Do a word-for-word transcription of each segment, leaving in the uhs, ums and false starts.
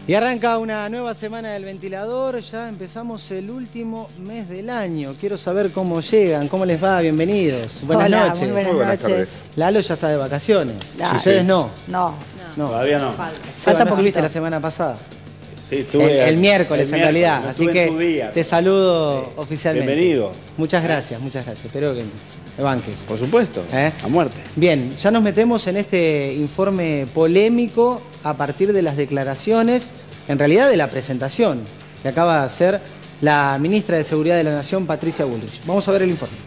Y arranca una nueva semana del ventilador, ya empezamos el último mes del año. Quiero saber cómo llegan, cómo les va, bienvenidos. Buenas Hola, noches. Muy buenas, muy buenas noches. tardes. Lalo ya está de vacaciones. Claro. ¿Ustedes Sí. no? No, No. Todavía no. falta. Seba, Falta ¿no estuviste poquito. la semana pasada? Sí, estuve El, el miércoles el en realidad, miércoles, así estuve en tu que día. te saludo oficialmente. Bienvenido. Muchas gracias, muchas gracias. Espero que me banques. Por supuesto, ¿Eh? a muerte. Bien, ya nos metemos en este informe polémico a partir de las declaraciones, en realidad de la presentación que acaba de hacer la ministra de Seguridad de la Nación, Patricia Bullrich. Vamos a ver el informe.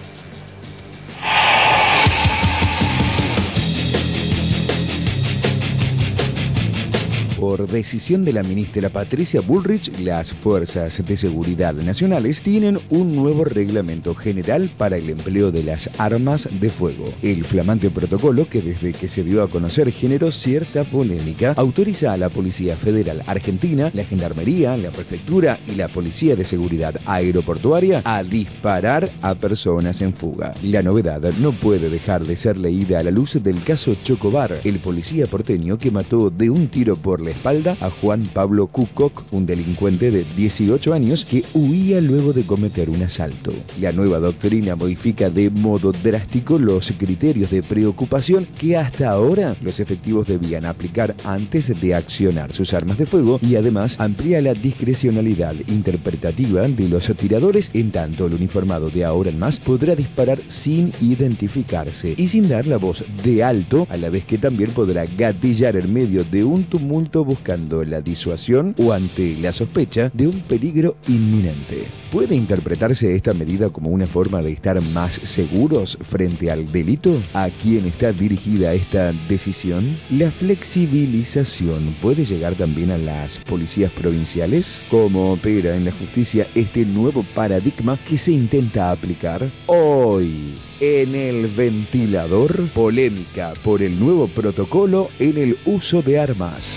Por decisión de la ministra Patricia Bullrich, las Fuerzas de Seguridad Nacionales tienen un nuevo reglamento general para el empleo de las armas de fuego. El flamante protocolo, que desde que se dio a conocer generó cierta polémica, autoriza a la Policía Federal Argentina, la Gendarmería, la Prefectura y la Policía de Seguridad Aeroportuaria a disparar a personas en fuga. La novedad no puede dejar de ser leída a la luz del caso Chocobar, el policía porteño que mató de un tiro por la espalda a Juan Pablo Cucoc, un delincuente de dieciocho años que huía luego de cometer un asalto. La nueva doctrina modifica de modo drástico los criterios de preocupación que hasta ahora los efectivos debían aplicar antes de accionar sus armas de fuego y además amplía la discrecionalidad interpretativa de los tiradores, en tanto el uniformado de ahora en más podrá disparar sin identificarse y sin dar la voz de alto, a la vez que también podrá gatillar en medio de un tumulto buscando la disuasión o ante la sospecha de un peligro inminente. ¿Puede interpretarse esta medida como una forma de estar más seguros frente al delito? ¿A quién está dirigida esta decisión? ¿La flexibilización puede llegar también a las policías provinciales? ¿Cómo opera en la justicia este nuevo paradigma que se intenta aplicar? Hoy, en el ventilador, polémica por el nuevo protocolo en el uso de armas.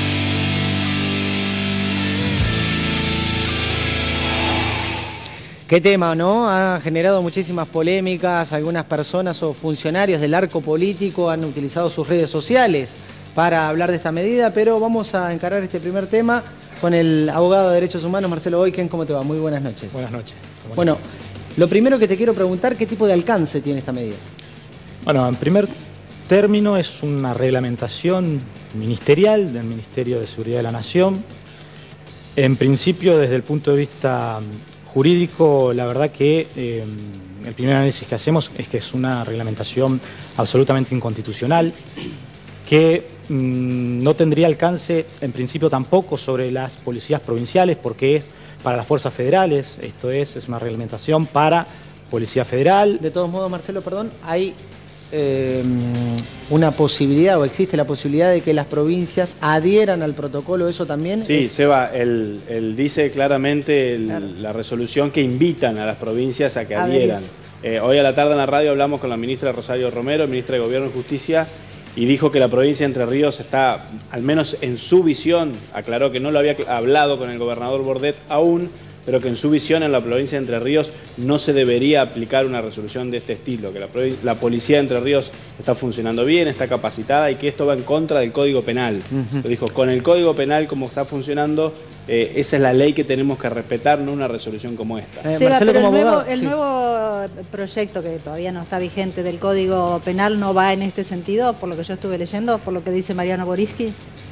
¿Qué tema, no? Ha generado muchísimas polémicas. Algunas personas o funcionarios del arco político han utilizado sus redes sociales para hablar de esta medida, pero vamos a encarar este primer tema con el abogado de Derechos Humanos, Marcelo Boyken. ¿Cómo te va? Muy buenas noches. Buenas noches. Bueno, lo primero que te quiero preguntar, ¿qué tipo de alcance tiene esta medida? Bueno, en primer término es una reglamentación ministerial del Ministerio de Seguridad de la Nación. En principio, desde el punto de vista jurídico, la verdad que eh, el primer análisis que hacemos es que es una reglamentación absolutamente inconstitucional, que mmm, no tendría alcance en principio tampoco sobre las policías provinciales, porque es para las fuerzas federales. Esto es, es una reglamentación para Policía Federal. De todos modos, Marcelo, perdón, hay eh, una posibilidad o existe la posibilidad de que las provincias adhieran al protocolo. ¿Eso también? Sí, es... Seba, él, él dice claramente el, Claro. la resolución que invitan a las provincias a que A adhieran. ver. Eh, hoy a la tarde en la radio hablamos con la ministra Rosario Romero, ministra de Gobierno y Justicia, y dijo que la provincia de Entre Ríos está, al menos en su visión, aclaró que no lo había hablado con el gobernador Bordet aún, pero que en su visión en la provincia de Entre Ríos no se debería aplicar una resolución de este estilo, que la, la policía de Entre Ríos está funcionando bien, está capacitada y que esto va en contra del Código Penal. Uh-huh. Lo dijo, con el Código Penal como está funcionando, eh, esa es la ley que tenemos que respetar, no una resolución como esta. Eh, Seba, Marcelo, pero como el, nuevo, abogado, el sí. nuevo proyecto que todavía no está vigente del Código Penal no va en este sentido, por lo que yo estuve leyendo, por lo que dice Mariano Boriski.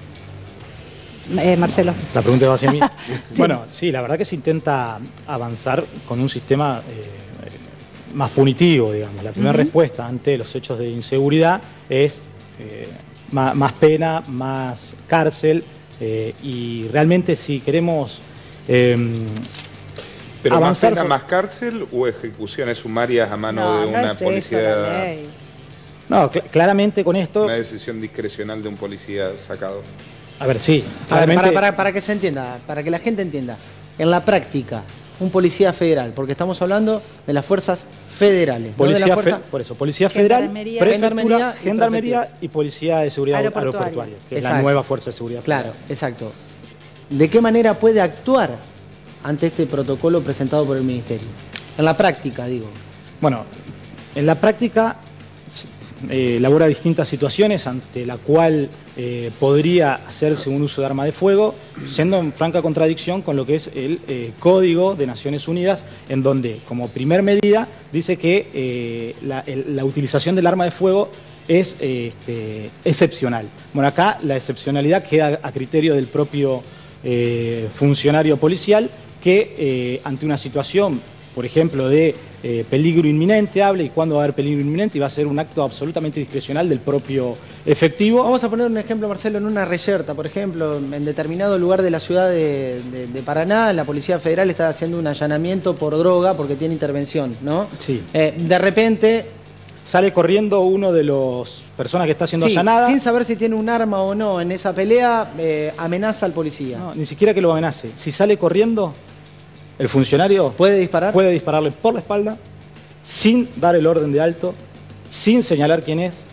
Eh, Marcelo. La pregunta va hacia mí. Sí. Bueno, sí, la verdad que se intenta avanzar con un sistema eh, más punitivo, digamos. La primera Uh-huh. respuesta ante los hechos de inseguridad es eh, más, más pena, más cárcel, eh, y realmente si queremos eh, ¿Pero avanzar más pena, sobre- más cárcel o ejecuciones sumarias a mano No, de no una es eso policía, la ley. No, cl- claramente con esto... una decisión discrecional de un policía sacado? A ver, sí, A ver, claramente... para, para, para que se entienda, para que la gente entienda. En la práctica, un policía federal, porque estamos hablando de las fuerzas federales. ¿no? Policía de la fuerza... fe- por eso, Policía Federal, Gendarmería. Prefectura, Gendarmería y Gendarmería Prefectura. y Policía de Seguridad Aeroportuaria. Aeroportuaria, que es Exacto. la nueva Fuerza de Seguridad Claro, Federal. exacto. ¿De qué manera puede actuar ante este protocolo presentado por el Ministerio? En la práctica, digo. Bueno, en la práctica eh, elabora distintas situaciones ante la cual eh, podría hacerse un uso de arma de fuego, siendo en franca contradicción con lo que es el eh, Código de Naciones Unidas, en donde, como primer medida, dice que eh, la, el, la utilización del arma de fuego es eh, este, excepcional. Bueno, acá la excepcionalidad queda a criterio del propio eh, funcionario policial, que eh, ante una situación, por ejemplo, de eh, peligro inminente, habla y cuándo va a haber peligro inminente, y va a ser un acto absolutamente discrecional del propio efectivo. Vamos a poner un ejemplo, Marcelo, en una reyerta, por ejemplo, en determinado lugar de la ciudad de, de, de Paraná, la Policía Federal está haciendo un allanamiento por droga porque tiene intervención, ¿no? Sí. Eh, de repente... Sale corriendo uno de las personas que está siendo sí, allanada. sin saber si tiene un arma o no en esa pelea, eh, amenaza al policía. No, ni siquiera que lo amenace. Si sale corriendo, el funcionario ¿puede disparar? Puede dispararle por la espalda, sin dar el orden de alto, sin señalar quién es.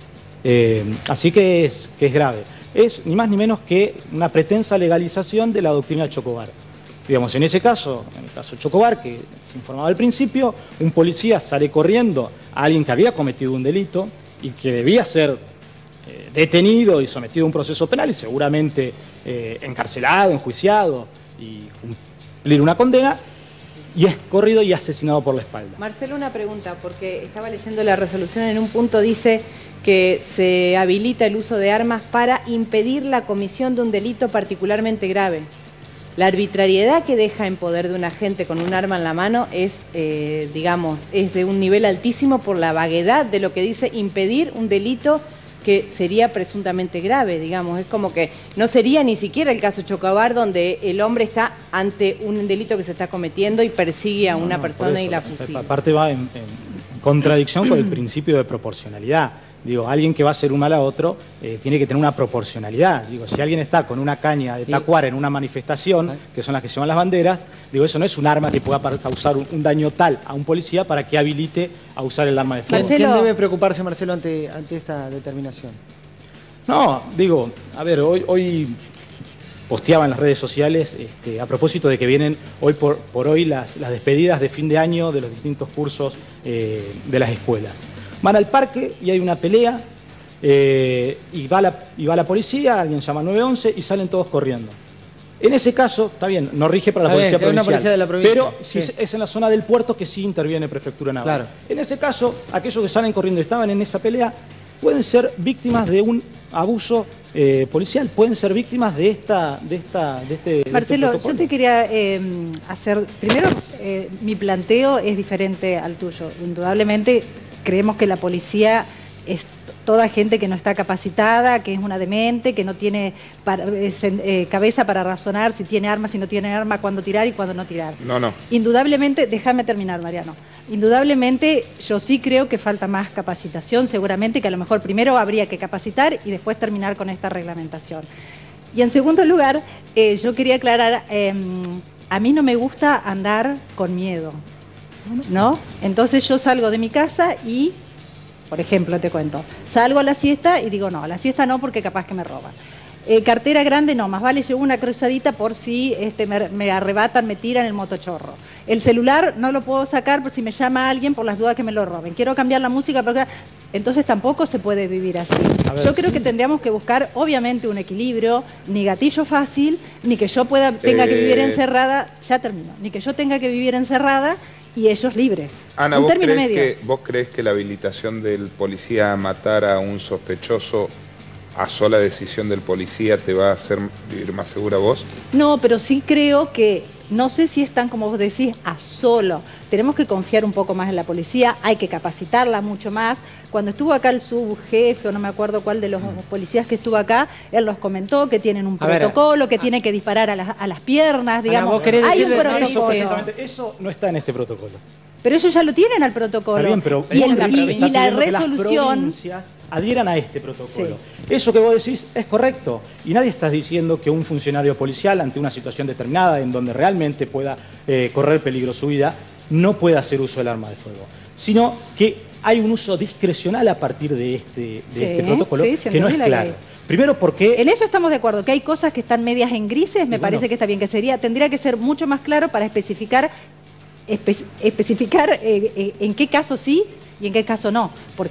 Eh, así que es, que es grave. Es ni más ni menos que una pretensa legalización de la doctrina Chocobar. Digamos, en ese caso, en el caso Chocobar, que se informaba al principio, un policía sale corriendo a alguien que había cometido un delito y que debía ser eh, detenido y sometido a un proceso penal y seguramente eh, encarcelado, enjuiciado y cumplir una condena, y es corrido y asesinado por la espalda. Marcelo, una pregunta, porque estaba leyendo la resolución, en un punto dice que se habilita el uso de armas para impedir la comisión de un delito particularmente grave. La arbitrariedad que deja en poder de un agente con un arma en la mano es, eh, digamos, es de un nivel altísimo por la vaguedad de lo que dice impedir un delito que sería presuntamente grave, digamos. Es como que no sería ni siquiera el caso Chocobar, donde el hombre está ante un delito que se está cometiendo y persigue a una no, no, persona y la fusila. Aparte va en, en contradicción con el principio de proporcionalidad. Digo, alguien que va a hacer un mal a otro eh, tiene que tener una proporcionalidad. Digo, si alguien está con una caña de tacuar en una manifestación, que son las que llevan las banderas, digo, eso no es un arma que pueda causar un, un daño tal a un policía para que habilite a usar el arma de fuego. ¿Quién debe preocuparse, Marcelo, ante, ante esta determinación? No, digo, a ver, hoy, hoy posteaba en las redes sociales este, a propósito de que vienen hoy por, por hoy las, las despedidas de fin de año de los distintos cursos eh, de las escuelas. Van al parque y hay una pelea eh, y, va la, y va la policía, alguien llama nueve once y salen todos corriendo. En ese caso, está bien, no rige para la policía bien, provincial, policía de la provincia, pero sí. si es en la zona del puerto que sí interviene Prefectura Naval. Claro. En ese caso, aquellos que salen corriendo y estaban en esa pelea pueden ser víctimas de un abuso eh, policial, pueden ser víctimas de esta, de esta, de este. Marcelo, de este yo te quería eh, hacer, primero, eh, mi planteo es diferente al tuyo. Indudablemente creemos que la policía es toda gente que no está capacitada, que es una demente, que no tiene para, eh, cabeza para razonar si tiene arma, si no tiene arma, cuándo tirar y cuándo no tirar. No, no. Indudablemente, déjame terminar, Mariano. Indudablemente, yo sí creo que falta más capacitación, seguramente que a lo mejor primero habría que capacitar y después terminar con esta reglamentación. Y en segundo lugar, eh, yo quería aclarar, eh, a mí no me gusta andar con miedo, ¿no? Entonces yo salgo de mi casa y, por ejemplo, te cuento, salgo a la siesta y digo, no, a la siesta no porque capaz que me roban. Eh, cartera grande no, más vale llevo una cruzadita por si este, me, me arrebatan, me tiran el motochorro. El celular no lo puedo sacar por si me llama alguien por las dudas que me lo roben. Quiero cambiar la música, porque entonces tampoco se puede vivir así. Yo creo que tendríamos que buscar, obviamente, un equilibrio, ni gatillo fácil, ni que yo pueda tenga que vivir encerrada, ya termino, ni que yo tenga que vivir encerrada y ellos libres. Ana, un ¿vos término crees, medio. que, ¿vos crees que la habilitación del policía a matar a un sospechoso a sola decisión del policía te va a hacer vivir más segura vos? No, pero sí creo que, no sé si están, como vos decís, a solo. Tenemos que confiar un poco más en la policía, hay que capacitarla mucho más. Cuando estuvo acá el subjefe, o no me acuerdo cuál de los policías que estuvo acá, él nos comentó que tienen un a protocolo, ver, que a... tiene que disparar a las, a las piernas, digamos. Ana, ¿vos querés hay un protocolo. Eso, eso no está en este protocolo. Pero ellos ya lo tienen al protocolo. Está bien, pero y, el, la, y, y la resolución... adhieran a este protocolo. Sí. Eso que vos decís es correcto. Y nadie está diciendo que un funcionario policial, ante una situación determinada en donde realmente pueda eh, correr peligro su vida, no pueda hacer uso del arma de fuego. Sino que hay un uso discrecional a partir de este, de sí, este protocolo sí, que no es claro. Primero porque... En eso estamos de acuerdo, que hay cosas que están medias en grises, me bueno, parece que está bien, que sería, tendría que ser mucho más claro para especificar, espe especificar eh, eh, en qué caso sí y en qué caso no. Porque hay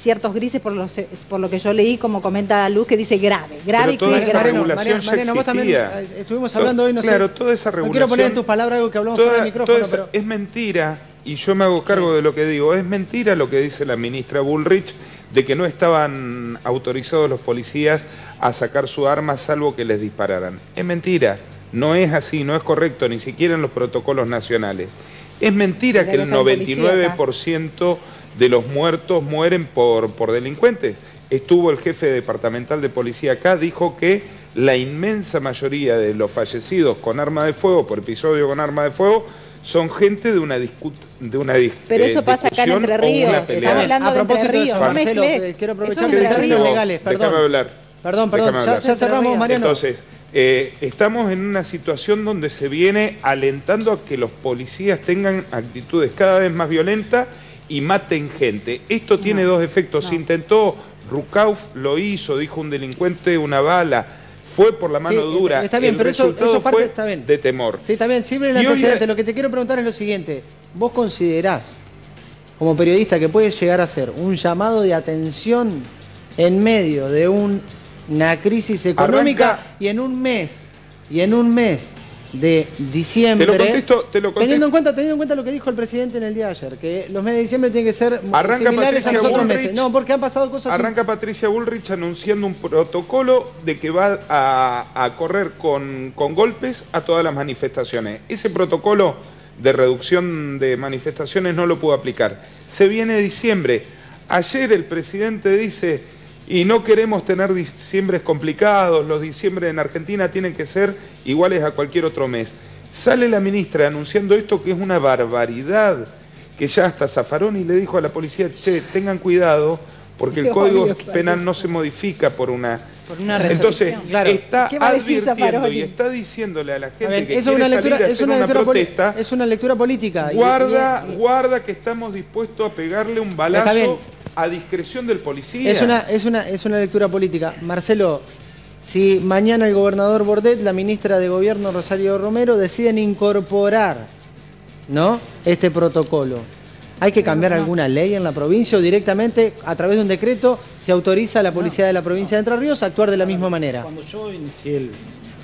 ciertos grises por, los, por lo que yo leí, como comenta Luz, que dice grave, grave. Pero toda que esa grave. regulación Mariano, Mariano, vos también existía. eh, estuvimos hablando hoy, no Claro, sé. toda esa regulación... No quiero poner en tus palabras algo que hablamos toda, fuera del micrófono, toda esa- pero... Es mentira, y yo me hago cargo de lo que digo, es mentira lo que dice la ministra Bullrich, de que no estaban autorizados los policías a sacar su arma salvo que les dispararan. Es mentira, no es así, no es correcto, ni siquiera en los protocolos nacionales. Es mentira que el noventa y nueve por ciento de los muertos mueren por, por delincuentes. Estuvo el jefe departamental de policía acá, dijo que la inmensa mayoría de los fallecidos con arma de fuego, por episodio con arma de fuego, son gente de una discu de una dis Pero eso eh, pasa acá en Entre discusión o Ríos, una estamos pelea. hablando A de Entre propósito de Ríos, eso, no Marcelo, mezcles. eh, quiero Eso aprovechar es que Entre en términos Ríos. legales, perdón. Déjame hablar. Perdón, perdón, Déjame ya, hablar. ya cerramos, Mariano. Entonces, eh, estamos en una situación donde se viene alentando a que los policías tengan actitudes cada vez más violentas y maten gente. Esto tiene No, dos efectos. no. Se intentó, Rucauf lo hizo, dijo un delincuente, una bala, fue por la mano Sí, dura. está bien, el pero eso- resultado eso parte fue está bien. de temor. Sí, está bien, sirve el Y hoy- antecedente. Lo que te quiero preguntar es lo siguiente. ¿Vos considerás, como periodista, que puedes llegar a ser un llamado de atención en medio de un- una crisis económica Arranca- y en un mes, y en un mes de diciembre, Te lo contesto, te lo contesto. teniendo en cuenta, teniendo en cuenta lo que dijo el presidente en el día de ayer, que los meses de diciembre tienen que ser Arranca similares a Patricia los otros Bullrich. meses? No, porque han pasado cosas... Arranca Patricia Bullrich anunciando un protocolo de que va a, a correr con, con golpes a todas las manifestaciones. Ese protocolo de reducción de manifestaciones no lo pudo aplicar. Se viene diciembre. Ayer el presidente dice, y no queremos tener diciembres complicados, los diciembres en Argentina tienen que ser iguales a cualquier otro mes. Sale la ministra anunciando esto, que es una barbaridad, que ya hasta Zaffaroni le dijo a la policía, che, tengan cuidado, porque el Qué Código obvio, claro. Penal no se modifica por una... Por una Entonces, resolución. Claro. está ¿Qué va a decir advirtiendo Zaffaroni? y está diciéndole a la A gente ver, que eso es quiere una lectura, salir a es hacer una una, lectura poli- protesta, es una lectura política. y- guarda, y- y- guarda que estamos dispuestos a pegarle un balazo bien. a discreción del policía. Es una, es, una, es una lectura política. Marcelo, si mañana el gobernador Bordet, la ministra de Gobierno Rosario Romero deciden incorporar, ¿no?, este protocolo, ¿hay que cambiar alguna ley en la provincia o directamente a través de un decreto se autoriza a la policía de la provincia de Entre Ríos a actuar de la misma manera? Cuando yo inicié el,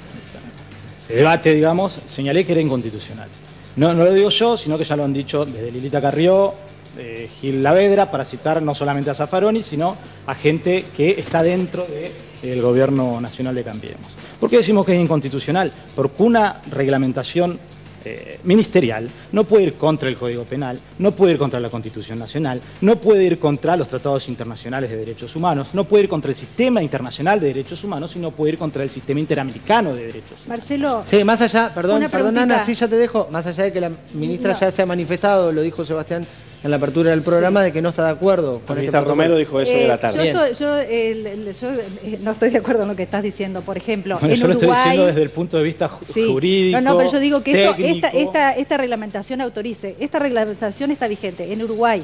el debate, digamos, señalé que era inconstitucional. No, no lo digo yo, sino que ya lo han dicho desde Lilita Carrió, eh, Gil Lavedra, para citar no solamente a Zaffaroni, sino a gente que está dentro del Gobierno Nacional de Cambiemos. ¿Por qué decimos que es inconstitucional? Porque una reglamentación eh, ministerial no puede ir contra el Código Penal, no puede ir contra la Constitución Nacional, no puede ir contra los tratados internacionales de derechos humanos, no puede ir contra el sistema internacional de derechos humanos, sino puede ir contra el sistema interamericano de derechos humanos. Marcelo, Sí, más allá, perdón, Una perdón preguntita. Ana, sí ya te dejo, más allá de que la ministra No. ya se ha manifestado, lo dijo Sebastián en la apertura del programa, de que no está de acuerdo La con este ministra protocolo. Romero dijo eso eh, de la tarde. yo, Bien. estoy- yo, el- el- yo, eh, no estoy de acuerdo en lo que estás diciendo. Por ejemplo, Bueno, en yo lo estoy Uruguay... diciendo desde el punto de vista ju- Sí. jurídico, No, no, pero yo digo que esto- esta, técnico. esta, esta reglamentación autorice, esta reglamentación está vigente en Uruguay.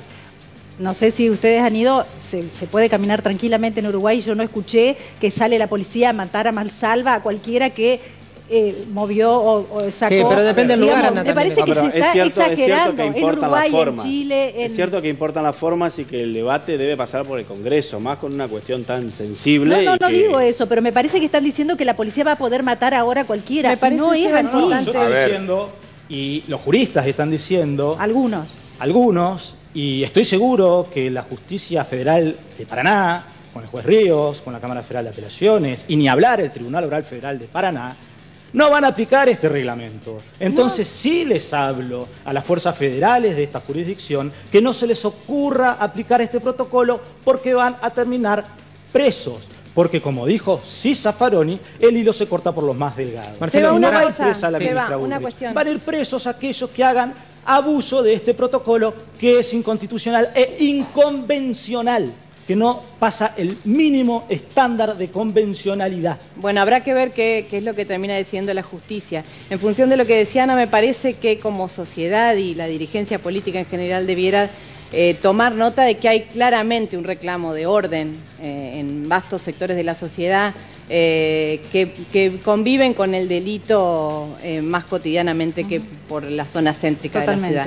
No sé si ustedes han ido, se, se puede caminar tranquilamente en Uruguay. Yo no escuché que sale la policía a matar a mansalva a cualquiera que eh, movió o, o sacó. Sí, pero depende del lugar, Digamos, Ana, me parece también. que No, se pero está es cierto, es cierto exagerando que en importan Uruguay, las en formas. Chile. En... Es cierto que importan las formas y que el debate debe pasar por el Congreso, más con una cuestión tan sensible. No, no, y no que- digo eso, pero me parece que están diciendo que la policía va a poder matar ahora a cualquiera. Me parece, no es Seba, así. No, yo A estoy ver. diciendo, y los juristas están diciendo, Algunos. algunos, y estoy seguro que la Justicia Federal de Paraná, con el juez Ríos, con la Cámara Federal de Apelaciones, y ni hablar el Tribunal Oral Federal de Paraná, no van a aplicar este reglamento. Entonces sí les hablo a las fuerzas federales de esta jurisdicción que no se les ocurra aplicar este protocolo porque van a terminar presos. Porque como dijo sí Zaffaroni, el hilo se corta por los más delgados. Marcelo, Y no una va a ir cosa, presa la Seba, ministra una Bullrich. cuestión. Van a ir presos aquellos que hagan abuso de este protocolo que es inconstitucional e inconvencional, que no pasa el mínimo estándar de convencionalidad. Bueno, habrá que ver qué, qué es lo que termina diciendo la justicia. En función de lo que decía Ana, me parece que como sociedad y la dirigencia política en general debiera eh, tomar nota de que hay claramente un reclamo de orden eh, en vastos sectores de la sociedad eh, que, que conviven con el delito eh, más cotidianamente que por la zona céntrica Totalmente. de la ciudad.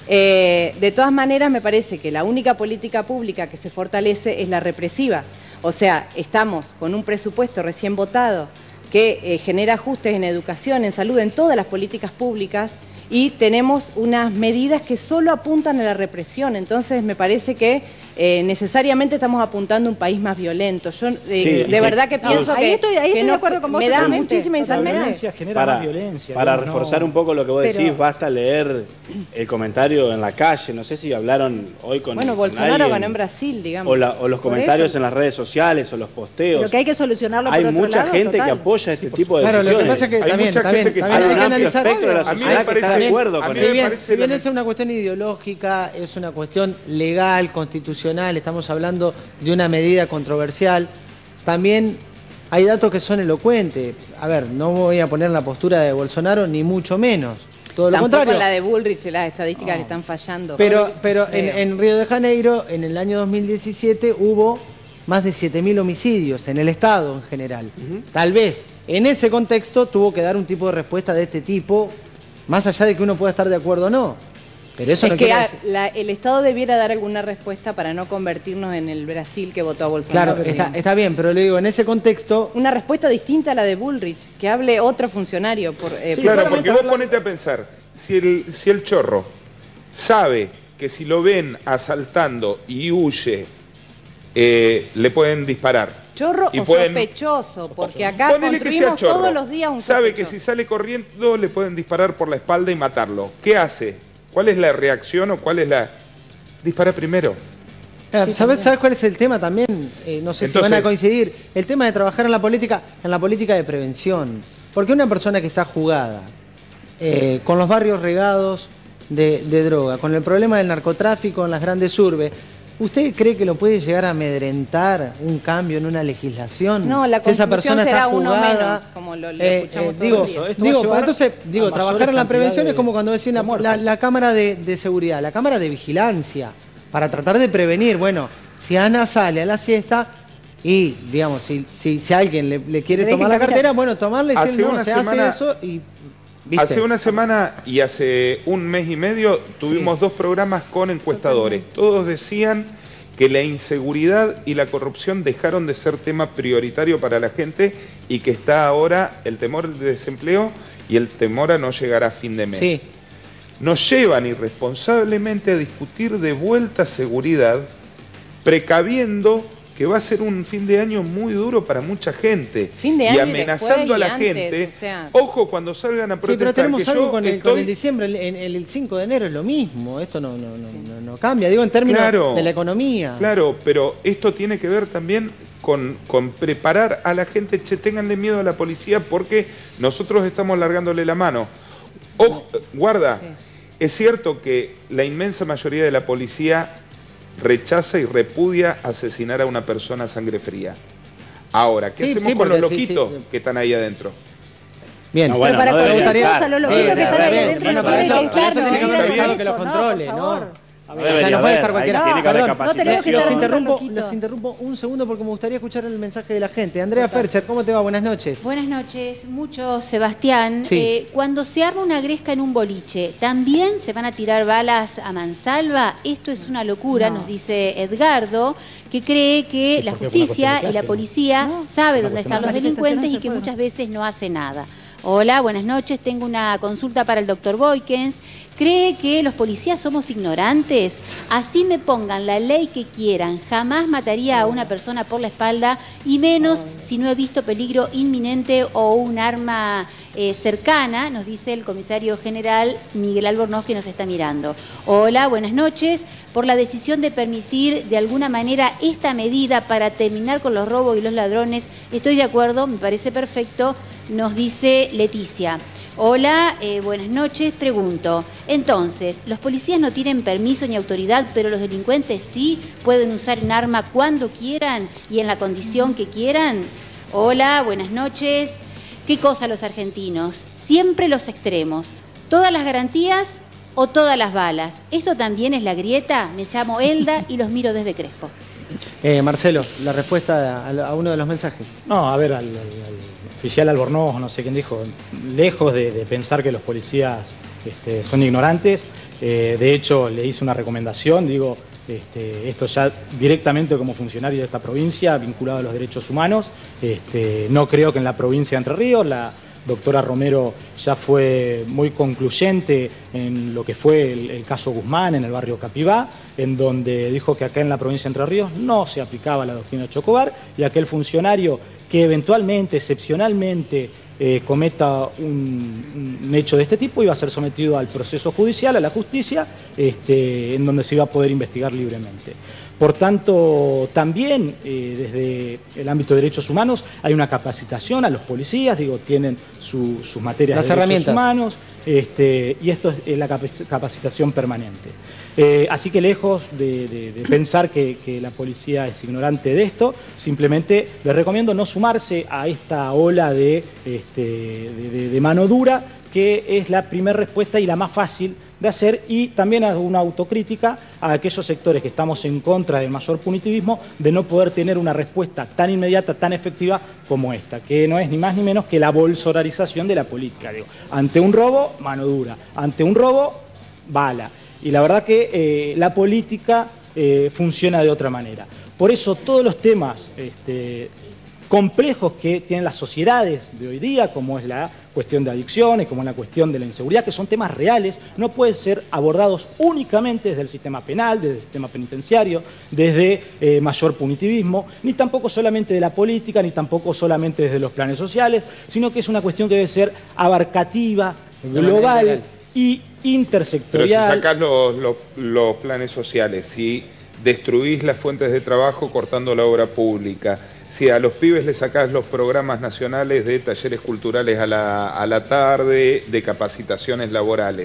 Eh, de todas maneras, me parece que la única política pública que se fortalece es la represiva. O sea, estamos con un presupuesto recién votado que eh, genera ajustes en educación, en salud, en todas las políticas públicas, y tenemos unas medidas que solo apuntan a la represión. Entonces, me parece que eh, necesariamente estamos apuntando a un país más violento. Yo eh, Sí, de sí. verdad que pienso ahí que, estoy- ahí que estoy de acuerdo con vos me da totalmente. muchísima La insalmente. violencia genera Para, más violencia. para digamos, reforzar no- un poco lo que vos Pero- decís, basta leer el comentario en la calle. No sé si hablaron hoy con Bueno, con Bolsonaro alguien, ganó en Brasil, digamos. O, la- o los Por comentarios eso. en las redes sociales o los posteos. Pero que hay que solucionarlo por Hay otro mucha lado, gente total. que apoya este tipo de Claro, lo que decisiones. pasa es que Hay también, mucha también, gente que también hay hay un que amplio analizar. espectro de la A mí me sociedad que está de parece- acuerdo a con mí Si me bien, parece si bien la- es una cuestión ideológica, es una cuestión legal, constitucional, estamos hablando de una medida controversial, también hay datos que son elocuentes. A ver, no voy a poner la postura de Bolsonaro, ni mucho menos. Todo lo Tampoco contrario. la de Bullrich, las estadísticas No. le están fallando. Pero, pero en, Creo. en Río de Janeiro, en el año dos mil diecisiete, hubo más de siete mil homicidios en el Estado en general. Tal vez en ese contexto tuvo que dar un tipo de respuesta de este tipo, más allá de que uno pueda estar de acuerdo o no. Pero eso es no que quiere a- decir- la- el Estado debiera dar alguna respuesta para no convertirnos en el Brasil que votó a Bolsonaro. Claro, está, digamos. está bien, pero le digo, en ese contexto, Una respuesta distinta a la de Bullrich, que hable otro funcionario. Por, eh, Sí, Claro, claramente porque vos habla- ponete a pensar, si el, si el chorro sabe que si lo ven asaltando y huye, eh, le pueden disparar. chorro Y o pueden- sospechoso, porque acá Ponele que sea construimos chorro. todos los días un Sabe que sospechoso. si sale corriendo le pueden disparar por la espalda y matarlo. ¿Qué hace? ¿Cuál es la reacción o cuál es la...? Dispara primero. eh, ¿sabes, ¿sabes cuál es el tema también? Eh, no sé si Entonces- van a coincidir. El tema de trabajar en la política, en la política de prevención. Porque una persona que está jugada, eh, con los barrios regados de, de droga, con el problema del narcotráfico en las grandes urbes, ¿usted cree que lo puede llegar a amedrentar un cambio en una legislación? No, la Que esa conclusión persona será está uno jugada, menos, como lo- lo escuchamos todo digo, el día. Esto va a digo, llevar entonces, a digo, mayores trabajar en la prevención cantidades es como cuando decía una- de muertos. la, la cámara de, de seguridad, la cámara de vigilancia, para tratar de prevenir. Bueno, si Ana sale a la siesta y, digamos, si, si, si alguien le, le quiere Deje tomar la caminar. cartera, bueno, tomarle y Hace decir, no, una se semana- hace eso y... ¿viste? Hace una semana y hace un mes y medio tuvimos Sí. dos programas con encuestadores. Todos decían que la inseguridad y la corrupción dejaron de ser tema prioritario para la gente y que está ahora el temor del desempleo y el temor a no llegar a fin de mes. Sí. Nos llevan irresponsablemente a discutir de vuelta seguridad, precaviendo que va a ser un fin de año muy duro para mucha gente. Fin de y año y amenazando después a la y antes, gente. o sea. Ojo cuando salgan a Sí, protestar. pero tenemos que algo yo con el, estoy- con el diciembre, el, el- el cinco de enero es lo mismo, esto no, no, no, no, no cambia, digo en términos Claro. de la economía. Claro, pero esto tiene que ver también con, con preparar a la gente, che, ténganle miedo a la policía porque nosotros estamos largándole la mano. O, guarda, Sí. es cierto que la inmensa mayoría de la policía rechaza y repudia asesinar a una persona a sangre fría. Ahora, ¿qué Sí, hacemos sí, con los porque sí, loquitos sí, sí. que están ahí adentro? Bien. No, bueno, Pero para no poner deberían a estar. los No loquitos que deberían están ahí estar. adentro, Bueno, no para tienen eso- que para eso estar, tiene que no haber olviden Estado que los eso, no, controle, por ¿no? favor. O Debería sea, no puede haber, estar cualquiera. ahí tiene que haber Perdón, no tenemos que estar los en interrumpo, loquito. los interrumpo un segundo porque me gustaría escuchar el mensaje de la gente. Andrea Fercher, ¿cómo te va? Buenas noches. Buenas noches, mucho Sebastián. Sí. Eh, cuando se arma una gresca en un boliche, ¿también se van a tirar balas a mansalva? Esto es una locura, No. nos dice Edgardo, que cree que Sí, la porque es una justicia cuestión de y la clase. policía No. sabe Una dónde cuestión están de los clase. delincuentes y Se que puede. muchas veces no hace nada. Hola, buenas noches, tengo una consulta para el doctor Boykens. ¿Cree que los policías somos ignorantes? Así me pongan la ley que quieran, jamás mataría a una persona por la espalda y menos si no he visto peligro inminente o un arma eh, cercana, nos dice el comisario general Miguel Albornoz que nos está mirando. Hola, buenas noches. Por la decisión de permitir de alguna manera esta medida para terminar con los robos y los ladrones, estoy de acuerdo, me parece perfecto, nos dice Leticia. Hola, eh, buenas noches. Pregunto, entonces, ¿los policías no tienen permiso ni autoridad, pero los delincuentes sí pueden usar un arma cuando quieran y en la condición que quieran? Hola, buenas noches. ¿Qué cosa los argentinos? Siempre los extremos. ¿Todas las garantías o todas las balas? ¿Esto también es la grieta? Me llamo Elda y los miro desde Crespo. Eh, Marcelo, la respuesta a, a uno de los mensajes. No, a ver, al, al- al oficial Albornoz, no sé quién dijo, lejos de, de pensar que los policías este, son ignorantes, Eh, de hecho, le hice una recomendación, digo, este, esto ya directamente como funcionario de esta provincia, vinculado a los derechos humanos. Este, no creo que en la provincia de Entre Ríos, la doctora Romero ya fue muy concluyente en lo que fue el, el caso Guzmán en el barrio Capibá, en donde dijo que acá en la provincia de Entre Ríos no se aplicaba la doctrina Chocobar y aquel funcionario que eventualmente, excepcionalmente, eh, cometa un, un hecho de este tipo iba a ser sometido al proceso judicial, a la justicia, este, en donde se iba a poder investigar libremente. Por tanto, también eh, desde el ámbito de derechos humanos hay una capacitación a los policías, digo, tienen su, sus materias Las de derechos herramientas. humanos, este, y esto es la capacitación permanente. Eh, así que lejos de, de, de pensar que, que la policía es ignorante de esto, simplemente les recomiendo no sumarse a esta ola de, este, de, de, de mano dura, que es la primera respuesta y la más fácil de hacer, y también a una autocrítica a aquellos sectores que estamos en contra del mayor punitivismo, de no poder tener una respuesta tan inmediata, tan efectiva como esta, que no es ni más ni menos que la bolsonarización de la política. Digo, ante un robo, mano dura, ante un robo, bala. Y la verdad que eh, la política eh, funciona de otra manera. Por eso todos los temas este, complejos que tienen las sociedades de hoy día, como es la cuestión de adicciones, como es la cuestión de la inseguridad, que son temas reales, no pueden ser abordados únicamente desde el sistema penal, desde el sistema penitenciario, desde eh, mayor punitivismo, ni tampoco solamente de la política, ni tampoco solamente desde los planes sociales, sino que es una cuestión que debe ser abarcativa, global y intersectorial. Pero si sacás los, los, los planes sociales, si destruís las fuentes de trabajo cortando la obra pública, si a los pibes le sacás los programas nacionales de talleres culturales a la, a la tarde, de capacitaciones laborales.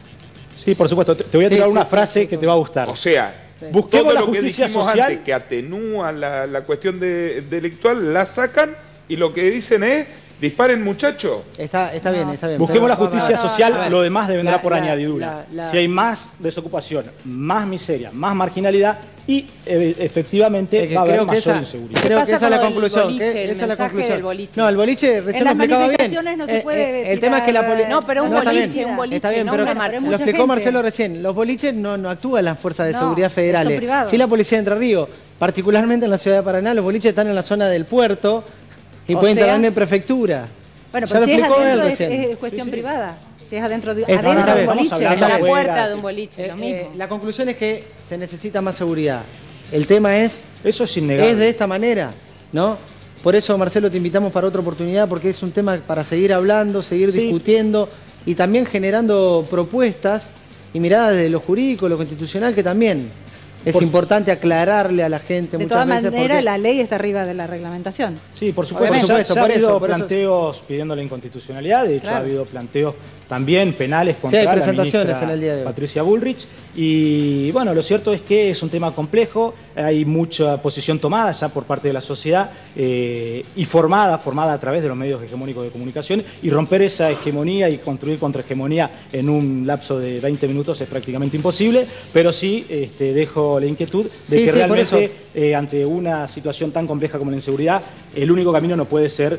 Sí, por supuesto. Te voy a tirar sí, una sí, frase sí, que te va a gustar. O sea, sí. Busquemos todo la lo justicia que dijimos social, antes, que atenúa la, la cuestión de, delictual, la sacan y lo que dicen es: disparen, muchachos. Está, está no. bien, está bien. Busquemos pero, la justicia no, no, social, no, lo demás vendrá la, por la, añadidura. La, la, si hay más desocupación, más miseria, más marginalidad y e, efectivamente que va a haber creo mayor esa, inseguridad. Creo que esa es la conclusión. Boliche, que, el esa es la conclusión. Boliche. No, el boliche recién lo explicaba bien. No se puede eh, eh, el tema es que la policía... No, pero un no, boliche, está bien, un boliche, está bien, no pero una marcha. lo explicó Marcelo recién. Los boliches no, no actúan las fuerzas de no, seguridad federales. Sí, la policía de Entre Ríos, particularmente en la ciudad de Paraná, los boliches están en la zona del puerto y o pueden sea, intervenir en prefectura. Bueno, pero si es adentro es, es cuestión sí, sí. privada. Si es adentro de, es, adentro no, de un boliche, en la puerta de un boliche, eh, lo mismo. Eh, la conclusión es que se necesita más seguridad. El tema es... Eso es innegable. Es de esta manera, ¿no? Por eso, Marcelo, te invitamos para otra oportunidad, porque es un tema para seguir hablando, seguir sí. discutiendo y también generando propuestas y miradas de lo jurídico, lo constitucional, que también es por... importante aclararle a la gente de muchas todas veces. maneras, porque... la ley está arriba de la reglamentación. Sí, por supuesto. Por supuesto, ya, ya por ha habido eso, por planteos eso. pidiendo la inconstitucionalidad, de hecho claro. ha habido planteos también penales contra sí, hay la presentaciones ministra en el día de hoy. Patricia Bullrich. Y bueno, lo cierto es que es un tema complejo, hay mucha posición tomada ya por parte de la sociedad eh, y formada, formada a través de los medios hegemónicos de comunicación, y romper esa hegemonía y construir contrahegemonía en un lapso de veinte minutos es prácticamente imposible, pero sí este, dejo la inquietud de sí, que sí, realmente eh, ante una situación tan compleja como la inseguridad, el único camino no puede ser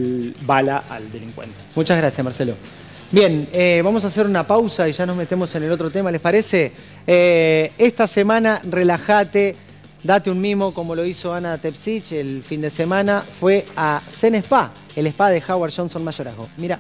bala al delincuente. Muchas gracias, Marcelo. Bien, eh, vamos a hacer una pausa y ya nos metemos en el otro tema, ¿les parece? Eh, esta semana, relájate, date un mimo como lo hizo Ana Tepsich el fin de semana, fue a Zen Spa, el spa de Howard Johnson Mayorazgo. Mira.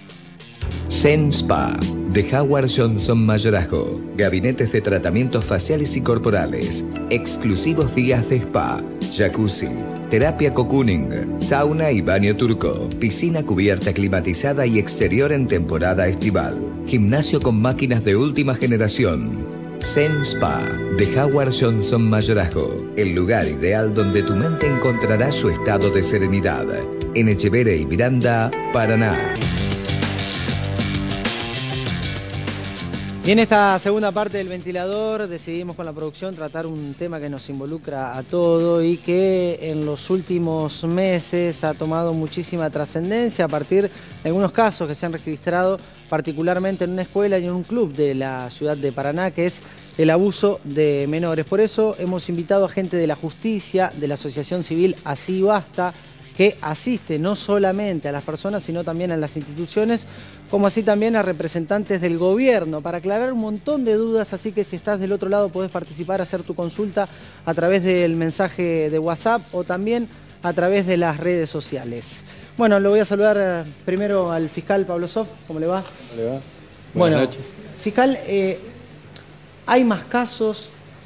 Zen Spa, de Howard Johnson Mayorazgo. Gabinetes de tratamientos faciales y corporales. Exclusivos días de spa. Jacuzzi. Terapia cocooning. Sauna y baño turco. Piscina cubierta climatizada y exterior en temporada estival. Gimnasio con máquinas de última generación. Zen Spa, de Howard Johnson Mayorazgo. El lugar ideal donde tu mente encontrará su estado de serenidad. En Echeverre y Miranda, Paraná. Y en esta segunda parte del ventilador decidimos con la producción tratar un tema que nos involucra a todo y que en los últimos meses ha tomado muchísima trascendencia a partir de algunos casos que se han registrado particularmente en una escuela y en un club de la ciudad de Paraná, que es el abuso de menores. Por eso hemos invitado a gente de la justicia, de la asociación civil Así Basta, que asiste no solamente a las personas, sino también a las instituciones, como así también a representantes del gobierno, para aclarar un montón de dudas. Así que si estás del otro lado podés participar, hacer tu consulta a través del mensaje de WhatsApp o también a través de las redes sociales. Bueno, lo voy a saludar primero al fiscal Pablo Sof. ¿Cómo le va? ¿Cómo le va? Buenas bueno, noches. Fiscal, eh, ¿hay más casos?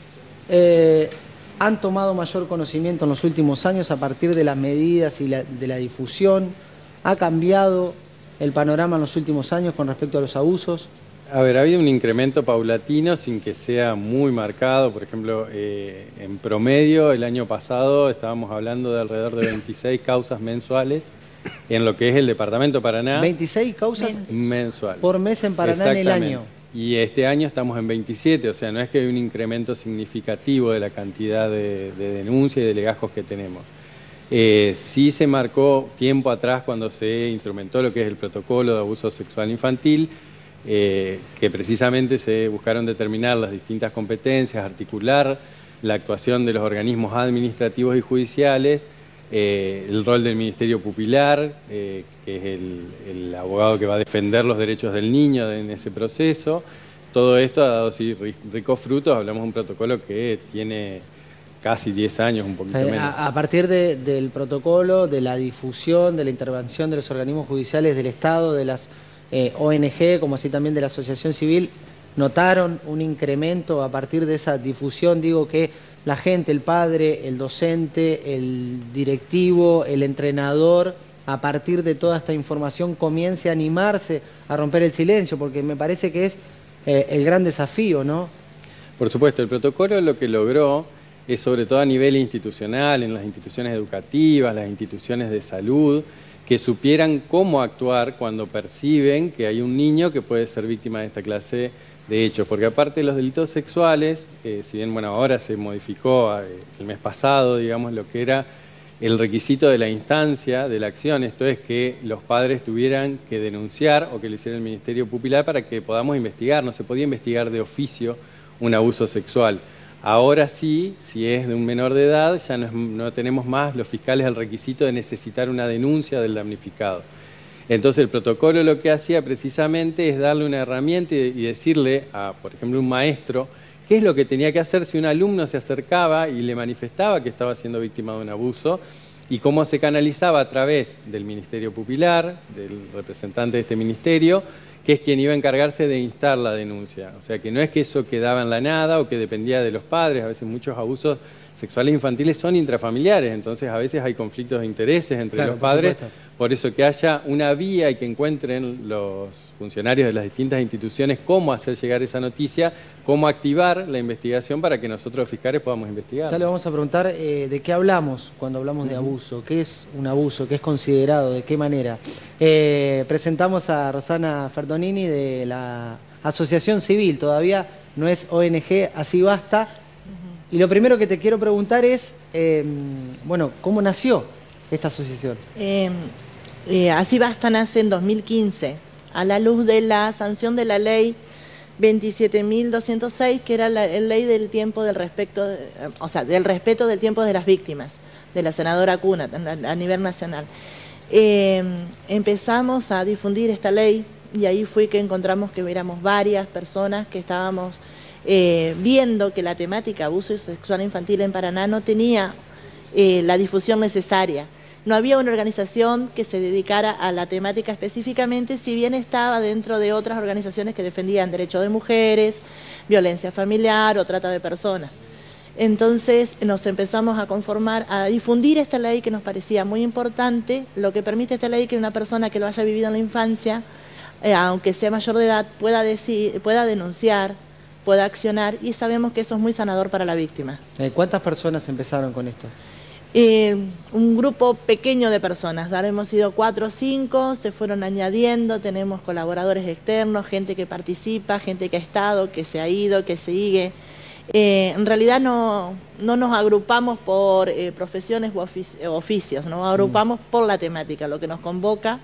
Eh, ¿Han tomado mayor conocimiento en los últimos años a partir de las medidas y la, de la difusión? ¿Ha cambiado el panorama en los últimos años con respecto a los abusos? A ver, ha habido un incremento paulatino sin que sea muy marcado. Por ejemplo, eh, en promedio el año pasado estábamos hablando de alrededor de veintiséis causas mensuales en lo que es el departamento de Paraná. veintiséis causas mensuales por mes en Paraná en el año. Y este año estamos en veintisiete, o sea, no es que hay un incremento significativo de la cantidad de, de denuncias y de legajos que tenemos. Eh, sí se marcó tiempo atrás cuando se instrumentó lo que es el protocolo de abuso sexual infantil, eh, que precisamente se buscaron determinar las distintas competencias, articular la actuación de los organismos administrativos y judiciales, eh, el rol del Ministerio Pupilar, eh, que es el, el abogado que va a defender los derechos del niño en ese proceso. Todo esto ha dado sí, ricos frutos. Hablamos de un protocolo que tiene casi diez años, un poquito menos. A, a partir de, del protocolo, de la difusión, de la intervención de los organismos judiciales del Estado, de las eh, O N G, como así también de la asociación civil, ¿notaron un incremento a partir de esa difusión? Digo que la gente, el padre, el docente, el directivo, el entrenador, a partir de toda esta información comience a animarse a romper el silencio, porque me parece que es eh, el gran desafío, ¿no? Por supuesto, el protocolo lo que logró es sobre todo a nivel institucional, en las instituciones educativas, las instituciones de salud, que supieran cómo actuar cuando perciben que hay un niño que puede ser víctima de esta clase de hechos. Porque aparte de los delitos sexuales, eh, si bien bueno, ahora se modificó eh, el mes pasado, digamos, lo que era el requisito de la instancia de la acción, esto es que los padres tuvieran que denunciar o que lo hiciera el Ministerio Pupilar para que podamos investigar. No se podía investigar de oficio un abuso sexual. Ahora sí, si es de un menor de edad, ya no, es, no tenemos más los fiscales el requisito de necesitar una denuncia del damnificado. Entonces el protocolo lo que hacía precisamente es darle una herramienta y, y decirle a, por ejemplo, un maestro, qué es lo que tenía que hacer si un alumno se acercaba y le manifestaba que estaba siendo víctima de un abuso y cómo se canalizaba a través del Ministerio Pupilar, del representante de este ministerio, que es quien iba a encargarse de instar la denuncia. O sea, que no es que eso quedaba en la nada o que dependía de los padres. A veces muchos abusos sexuales infantiles son intrafamiliares, entonces a veces hay conflictos de intereses entre claro, los padres. Por, por eso que haya una vía y que encuentren los funcionarios de las distintas instituciones cómo hacer llegar esa noticia, cómo activar la investigación para que nosotros los fiscales podamos investigar. Ya le vamos a preguntar eh, de qué hablamos cuando hablamos de abuso, qué es un abuso, qué es considerado, de qué manera. Eh, presentamos a Rosana Ferdonini de la Asociación Civil, todavía no es O N G, así basta. Y lo primero que te quiero preguntar es, eh, bueno, ¿cómo nació esta asociación? Eh, eh, Así Basta nace en dos mil quince, a la luz de la sanción de la ley veintisiete mil doscientos seis, que era la, la ley del tiempo del respeto, de, o sea, del respeto del tiempo de las víctimas, de la senadora Cuna, a, a nivel nacional. Eh, empezamos a difundir esta ley y ahí fue que encontramos que éramos varias personas que estábamos Eh, viendo que la temática abuso sexual infantil en Paraná no tenía eh, la difusión necesaria. No había una organización que se dedicara a la temática específicamente, si bien estaba dentro de otras organizaciones que defendían derechos de mujeres, violencia familiar o trata de personas. Entonces nos empezamos a conformar, a difundir esta ley que nos parecía muy importante, lo que permite esta ley que una persona que lo haya vivido en la infancia, eh, aunque sea mayor de edad, pueda, decir, pueda denunciar, pueda accionar, y sabemos que eso es muy sanador para la víctima. ¿Cuántas personas empezaron con esto? Eh, un grupo pequeño de personas, ahora hemos sido cuatro o cinco, se fueron añadiendo, tenemos colaboradores externos, gente que participa, gente que ha estado, que se ha ido, que sigue. Eh, en realidad no, no nos agrupamos por eh, profesiones u ofici oficios, nos agrupamos mm. por la temática, lo que nos convoca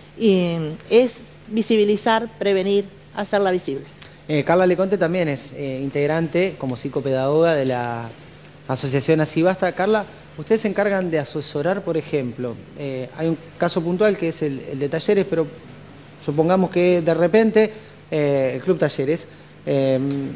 eh, es visibilizar, prevenir, hacerla visible. Eh, Carla Leconte también es eh, integrante como psicopedagoga de la asociación Así Basta. Carla, ustedes se encargan de asesorar, por ejemplo, eh, hay un caso puntual que es el, el de Talleres, pero supongamos que de repente eh, el Club Talleres eh,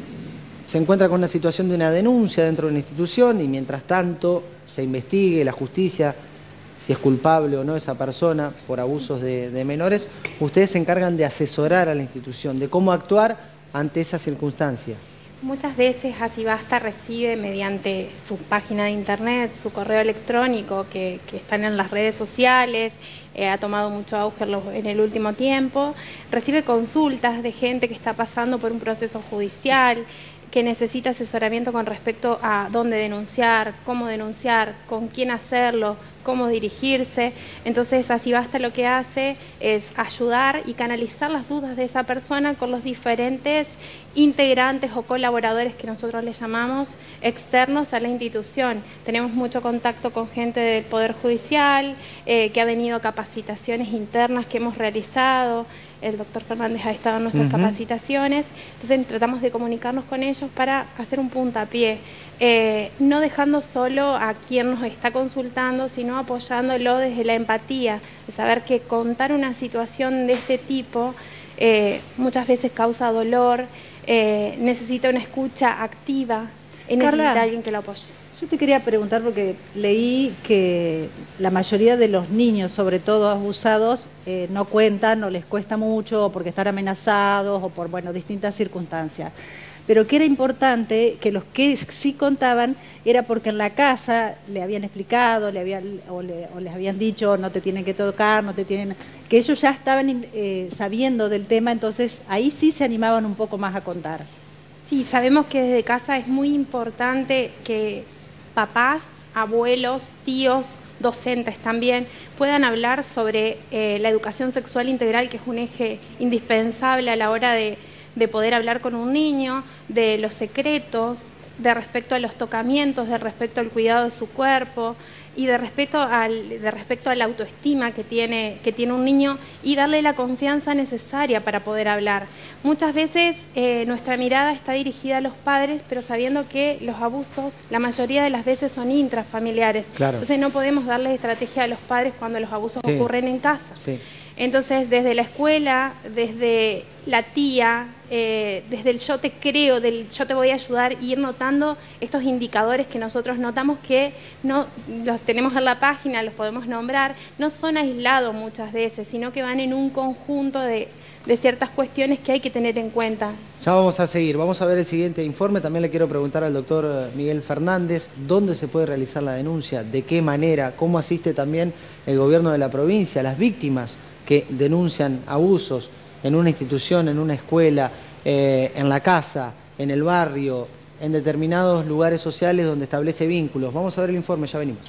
se encuentra con una situación de una denuncia dentro de una institución y mientras tanto se investigue la justicia si es culpable o no esa persona por abusos de, de menores, ustedes se encargan de asesorar a la institución, de cómo actuar ante esa circunstancia. Muchas veces Asibasta recibe mediante su página de internet, su correo electrónico, que, que están en las redes sociales, eh, ha tomado mucho auge en, los, en el último tiempo, recibe consultas de gente que está pasando por un proceso judicial, que necesita asesoramiento con respecto a dónde denunciar, cómo denunciar, con quién hacerlo, cómo dirigirse. Entonces Asibasta lo que hace es ayudar y canalizar las dudas de esa persona con los diferentes integrantes o colaboradores que nosotros les llamamos externos a la institución. Tenemos mucho contacto con gente del Poder Judicial, eh, que ha venido a capacitaciones internas que hemos realizado. El doctor Fernández ha estado en nuestras uh-huh. capacitaciones, entonces tratamos de comunicarnos con ellos para hacer un puntapié, eh, no dejando solo a quien nos está consultando, sino apoyándolo desde la empatía, de saber que contar una situación de este tipo eh, muchas veces causa dolor, eh, necesita una escucha activa y necesita Carla, alguien que lo apoye. Yo te quería preguntar porque leí que la mayoría de los niños, sobre todo abusados, eh, no cuentan o les cuesta mucho porque están amenazados o por bueno, distintas circunstancias. Pero que era importante que los que sí contaban era porque en la casa le habían explicado le habían, o, le, o les habían dicho no te tienen que tocar, no te tienen... que ellos ya estaban eh, sabiendo del tema, entonces ahí sí se animaban un poco más a contar. Sí, sabemos que desde casa es muy importante que papás, abuelos, tíos, docentes también puedan hablar sobre eh, la educación sexual integral, que es un eje indispensable a la hora de, de poder hablar con un niño, de los secretos, de respecto a los tocamientos, de respecto al cuidado de su cuerpo y de respecto al, de respecto a la autoestima que tiene, que tiene un niño y darle la confianza necesaria para poder hablar. Muchas veces eh, nuestra mirada está dirigida a los padres, pero sabiendo que los abusos la mayoría de las veces son intrafamiliares. Claro. Entonces no podemos darles estrategia a los padres cuando los abusos sí. ocurren en casa. Sí. Entonces, desde la escuela, desde la tía, eh, desde el yo te creo, del yo te voy a ayudar, y ir notando estos indicadores que nosotros notamos que no los tenemos en la página, los podemos nombrar, no son aislados muchas veces, sino que van en un conjunto de, de ciertas cuestiones que hay que tener en cuenta. Ya vamos a seguir, vamos a ver el siguiente informe. También le quiero preguntar al doctor Miguel Fernández, ¿dónde se puede realizar la denuncia? ¿De qué manera? ¿Cómo asiste también el gobierno de la provincia a las víctimas que denuncian abusos en una institución, en una escuela, eh, en la casa, en el barrio, en determinados lugares sociales donde establece vínculos? Vamos a ver el informe, ya venimos.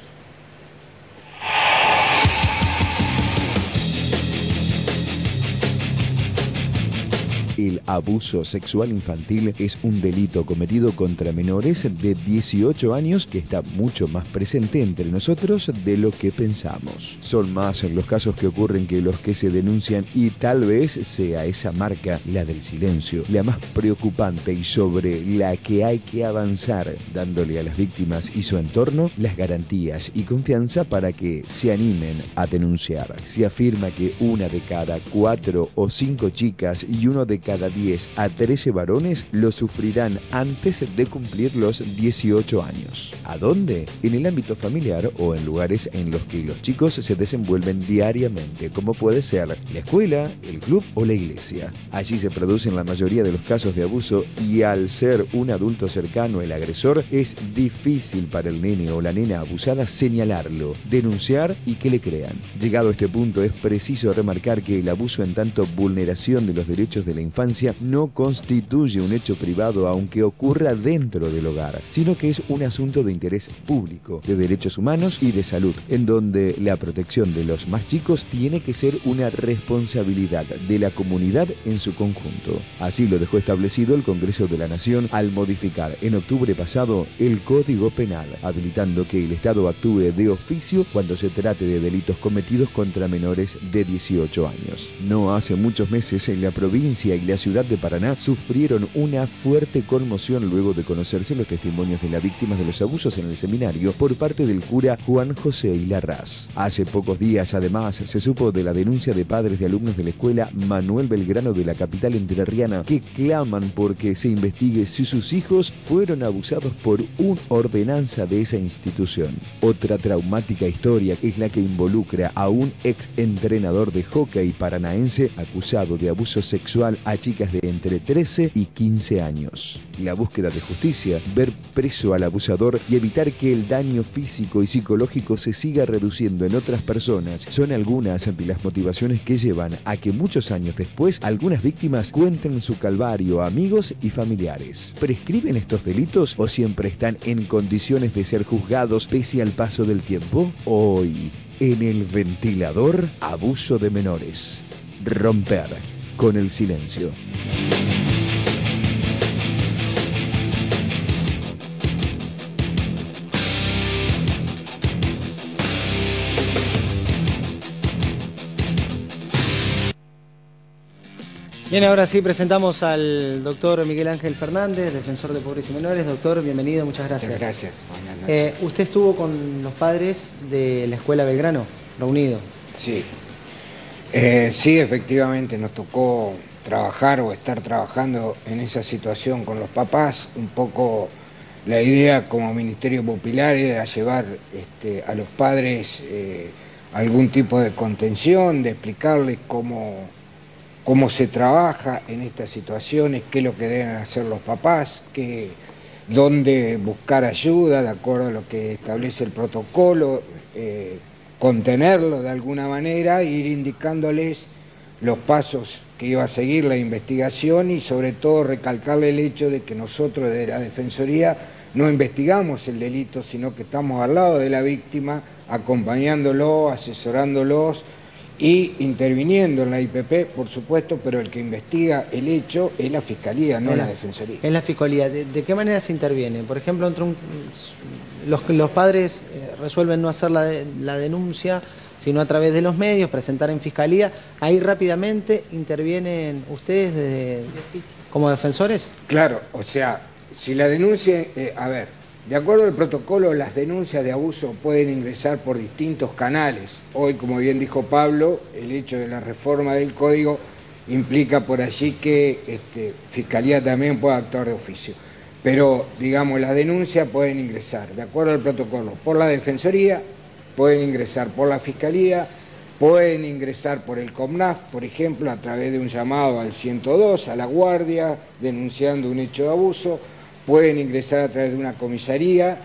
El abuso sexual infantil es un delito cometido contra menores de dieciocho años que está mucho más presente entre nosotros de lo que pensamos. Son más los casos que ocurren que los que se denuncian y tal vez sea esa marca, la del silencio, la más preocupante y sobre la que hay que avanzar, dándole a las víctimas y su entorno las garantías y confianza para que se animen a denunciar. Se afirma que una de cada cuatro o cinco chicas y uno de cada diez a trece varones lo sufrirán antes de cumplir los dieciocho años. ¿A dónde? En el ámbito familiar o en lugares en los que los chicos se desenvuelven diariamente, como puede ser la escuela, el club o la iglesia. Allí se producen la mayoría de los casos de abuso y al ser un adulto cercano el agresor, es difícil para el nene o la nena abusada señalarlo, denunciar y que le crean. Llegado a este punto es preciso remarcar que el abuso en tanto vulneración de los derechos de la infancia no constituye un hecho privado aunque ocurra dentro del hogar, sino que es un asunto de interés público, de derechos humanos y de salud, en donde la protección de los más chicos tiene que ser una responsabilidad de la comunidad en su conjunto. Así lo dejó establecido el Congreso de la Nación al modificar en octubre pasado el Código Penal, habilitando que el Estado actúe de oficio cuando se trate de delitos cometidos contra menores de dieciocho años. No hace muchos meses en la provincia y la ciudad de Paraná sufrieron una fuerte conmoción luego de conocerse los testimonios de las víctimas de los abusos en el seminario por parte del cura Juan José Hilarraz. Hace pocos días, además, se supo de la denuncia de padres de alumnos de la escuela Manuel Belgrano de la capital entrerriana que claman porque se investigue si sus hijos fueron abusados por una ordenanza de esa institución. Otra traumática historia es la que involucra a un ex entrenador de hockey paranaense acusado de abuso sexual a chicas de entre trece y quince años. La búsqueda de justicia, ver preso al abusador y evitar que el daño físico y psicológico se siga reduciendo en otras personas son algunas de las motivaciones que llevan a que muchos años después algunas víctimas cuenten su calvario a amigos y familiares. ¿Prescriben estos delitos o siempre están en condiciones de ser juzgados pese al paso del tiempo? Hoy, en El Ventilador, abuso de menores. Romper con el silencio. Bien, ahora sí presentamos al doctor Miguel Ángel Fernández, defensor de pobres y menores. Doctor, bienvenido, muchas gracias. Muchas gracias. Buenas noches. Eh, ¿Usted estuvo con los padres de la Escuela Belgrano, reunido? Sí. Eh, sí, efectivamente, nos tocó trabajar o estar trabajando en esa situación con los papás. Un poco la idea como Ministerio Pupilar era llevar este, a los padres eh, algún tipo de contención, de explicarles cómo... cómo se trabaja en estas situaciones, qué es lo que deben hacer los papás, qué, dónde buscar ayuda de acuerdo a lo que establece el protocolo, eh, contenerlo de alguna manera, ir indicándoles los pasos que iba a seguir la investigación y sobre todo recalcarle el hecho de que nosotros de la Defensoría no investigamos el delito, sino que estamos al lado de la víctima, acompañándolo, asesorándolos, y interviniendo en la I P P, por supuesto, pero el que investiga el hecho es la Fiscalía, no la, la Defensoría. Es la Fiscalía. ¿De, de qué manera se interviene? Por ejemplo, entre un, los, los padres eh, resuelven no hacer la, de, la denuncia, sino a través de los medios, presentar en Fiscalía. Ahí rápidamente intervienen ustedes de, como defensores. Claro, o sea, si la denuncia... Eh, a ver, de acuerdo al protocolo, las denuncias de abuso pueden ingresar por distintos canales. Hoy, como bien dijo Pablo, el hecho de la reforma del Código implica por allí que este, Fiscalía también pueda actuar de oficio. Pero, digamos, las denuncias pueden ingresar, de acuerdo al protocolo, por la Defensoría, pueden ingresar por la Fiscalía, pueden ingresar por el COMNAF, por ejemplo, a través de un llamado al ciento dos, a la Guardia, denunciando un hecho de abuso, pueden ingresar a través de una comisaría.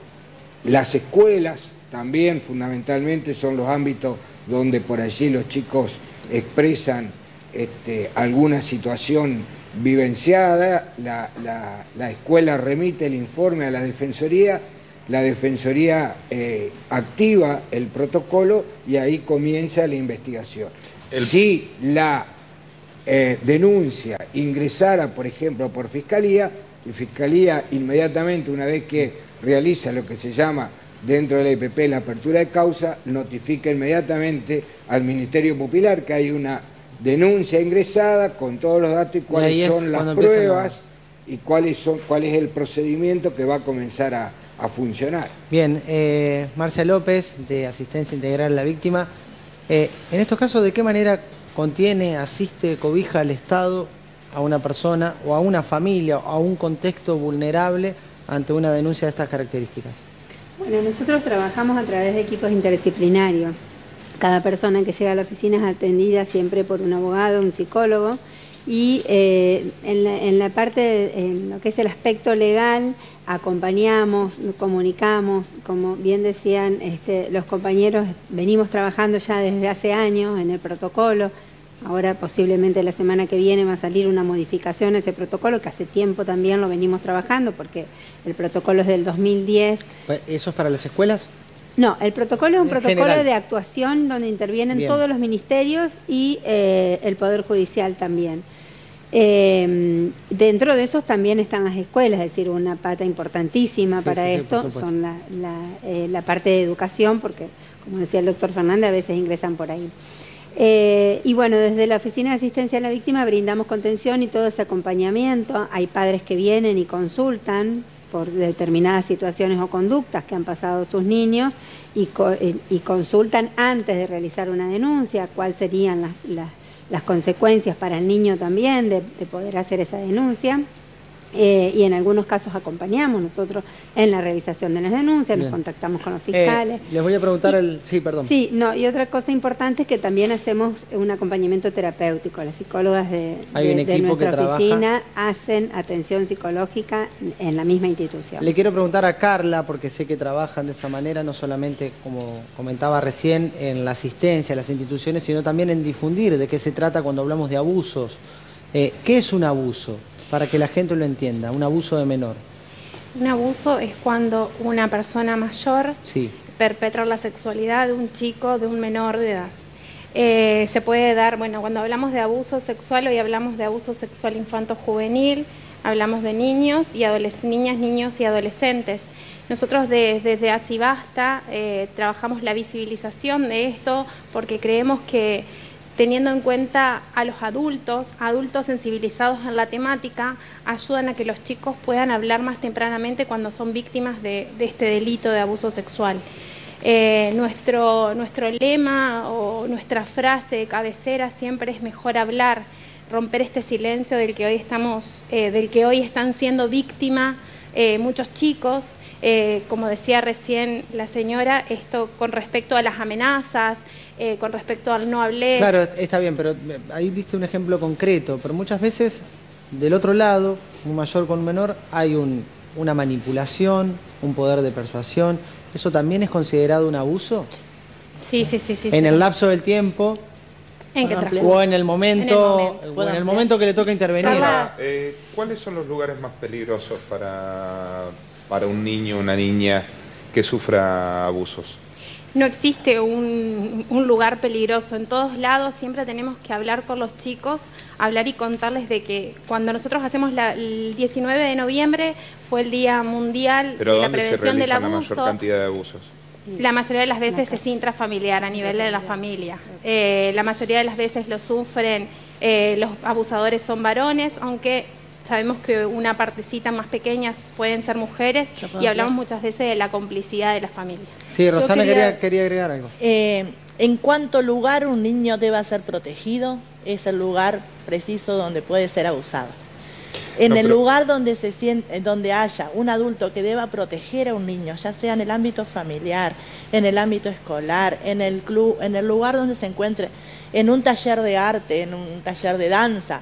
Las escuelas también fundamentalmente son los ámbitos donde por allí los chicos expresan este, alguna situación vivenciada, la, la, la escuela remite el informe a la Defensoría, la Defensoría eh, activa el protocolo y ahí comienza la investigación. El... Si la eh, denuncia ingresara, por ejemplo, por Fiscalía, la Fiscalía inmediatamente, una vez que realiza lo que se llama dentro de la I P P la apertura de causa, notifica inmediatamente al Ministerio Pupilar que hay una denuncia ingresada con todos los datos y cuáles y son las pruebas a... y cuáles son, cuál es el procedimiento que va a comenzar a, a funcionar. Bien, eh, Marcia López, de Asistencia Integral a la Víctima. Eh, en estos casos, ¿de qué manera contiene, asiste, cobija al Estado a una persona o a una familia o a un contexto vulnerable ante una denuncia de estas características? Bueno, nosotros trabajamos a través de equipos interdisciplinarios. Cada persona que llega a la oficina es atendida siempre por un abogado, un psicólogo, y eh, en, la, en la parte, en lo que es el aspecto legal, acompañamos, comunicamos, como bien decían este, los compañeros, venimos trabajando ya desde hace años en el protocolo. Ahora posiblemente la semana que viene va a salir una modificación a ese protocolo, que hace tiempo también lo venimos trabajando, porque el protocolo es del dos mil diez. ¿Eso es para las escuelas? No, el protocolo es un en protocolo general. de actuación donde intervienen Bien. todos los ministerios y eh, el Poder Judicial también. Eh, dentro de esos también están las escuelas, es decir, una pata importantísima sí, para sí, esto sí, son la, la, eh, la parte de educación, porque como decía el doctor Fernández, a veces ingresan por ahí. Eh, y bueno, desde la Oficina de Asistencia a la Víctima brindamos contención y todo ese acompañamiento. Hay padres que vienen y consultan por determinadas situaciones o conductas que han pasado sus niños y, co y consultan antes de realizar una denuncia cuáles serían las, las, las consecuencias para el niño también de, de poder hacer esa denuncia. Eh, y en algunos casos acompañamos nosotros en la realización de las denuncias, Bien. nos contactamos con los fiscales. Eh, les voy a preguntar y, el... Sí, perdón. Sí, no, y otra cosa importante es que también hacemos un acompañamiento terapéutico. Las psicólogas de, Hay un de, de equipo que nuestra trabaja. oficina hacen atención psicológica en la misma institución. Le quiero preguntar a Carla, porque sé que trabajan de esa manera, no solamente, como comentaba recién, en la asistencia a las instituciones, sino también en difundir de qué se trata cuando hablamos de abusos. Eh, ¿Qué es un abuso? Para que la gente lo entienda, un abuso de menor. Un abuso es cuando una persona mayor Sí. perpetra la sexualidad de un chico, de un menor de edad. Eh, se puede dar, bueno, cuando hablamos de abuso sexual, hoy hablamos de abuso sexual infanto-juvenil, hablamos de niños, y niñas, niños y adolescentes. Nosotros de, desde Así Basta eh, trabajamos la visibilización de esto porque creemos que teniendo en cuenta a los adultos, adultos sensibilizados en la temática, ayudan a que los chicos puedan hablar más tempranamente cuando son víctimas de, de este delito de abuso sexual. Eh, nuestro, nuestro lema o nuestra frase de cabecera siempre es mejor hablar, romper este silencio del que hoy estamos, eh, del que hoy están siendo víctimas eh, muchos chicos. Eh, como decía recién la señora, esto con respecto a las amenazas, eh, con respecto al no hablé. Claro, está bien, pero ahí diste un ejemplo concreto, pero muchas veces del otro lado, un mayor con un menor, hay un, una manipulación, un poder de persuasión. ¿Eso también es considerado un abuso? Sí, sí, sí. sí en sí. el lapso del tiempo. ¿En qué o en el momento, en el momento, o en el momento que le toca intervenir. Ahora, eh, ¿cuáles son los lugares más peligrosos para, para un niño o una niña que sufra abusos? No existe un, un lugar peligroso. En todos lados siempre tenemos que hablar con los chicos, hablar y contarles de que cuando nosotros hacemos la, el diecinueve de noviembre fue el Día Mundial ¿Pero de la dónde se Prevención del realizan la Abuso. mayor cantidad de abusos? La mayoría de las veces es intrafamiliar, a nivel de la familia. Eh, la mayoría de las veces lo sufren, eh, los abusadores son varones, aunque sabemos que una partecita más pequeña pueden ser mujeres, y hablamos muchas veces de la complicidad de las familias. Sí, Rosana quería- quería, quería agregar algo. Eh, en cuánto lugar un niño deba ser protegido, es el lugar preciso donde puede ser abusado. En No, el pero- lugar donde se siente, donde haya un adulto que deba proteger a un niño, ya sea en el ámbito familiar, en el ámbito escolar, en el club, en el lugar donde se encuentre, en un taller de arte, en un taller de danza,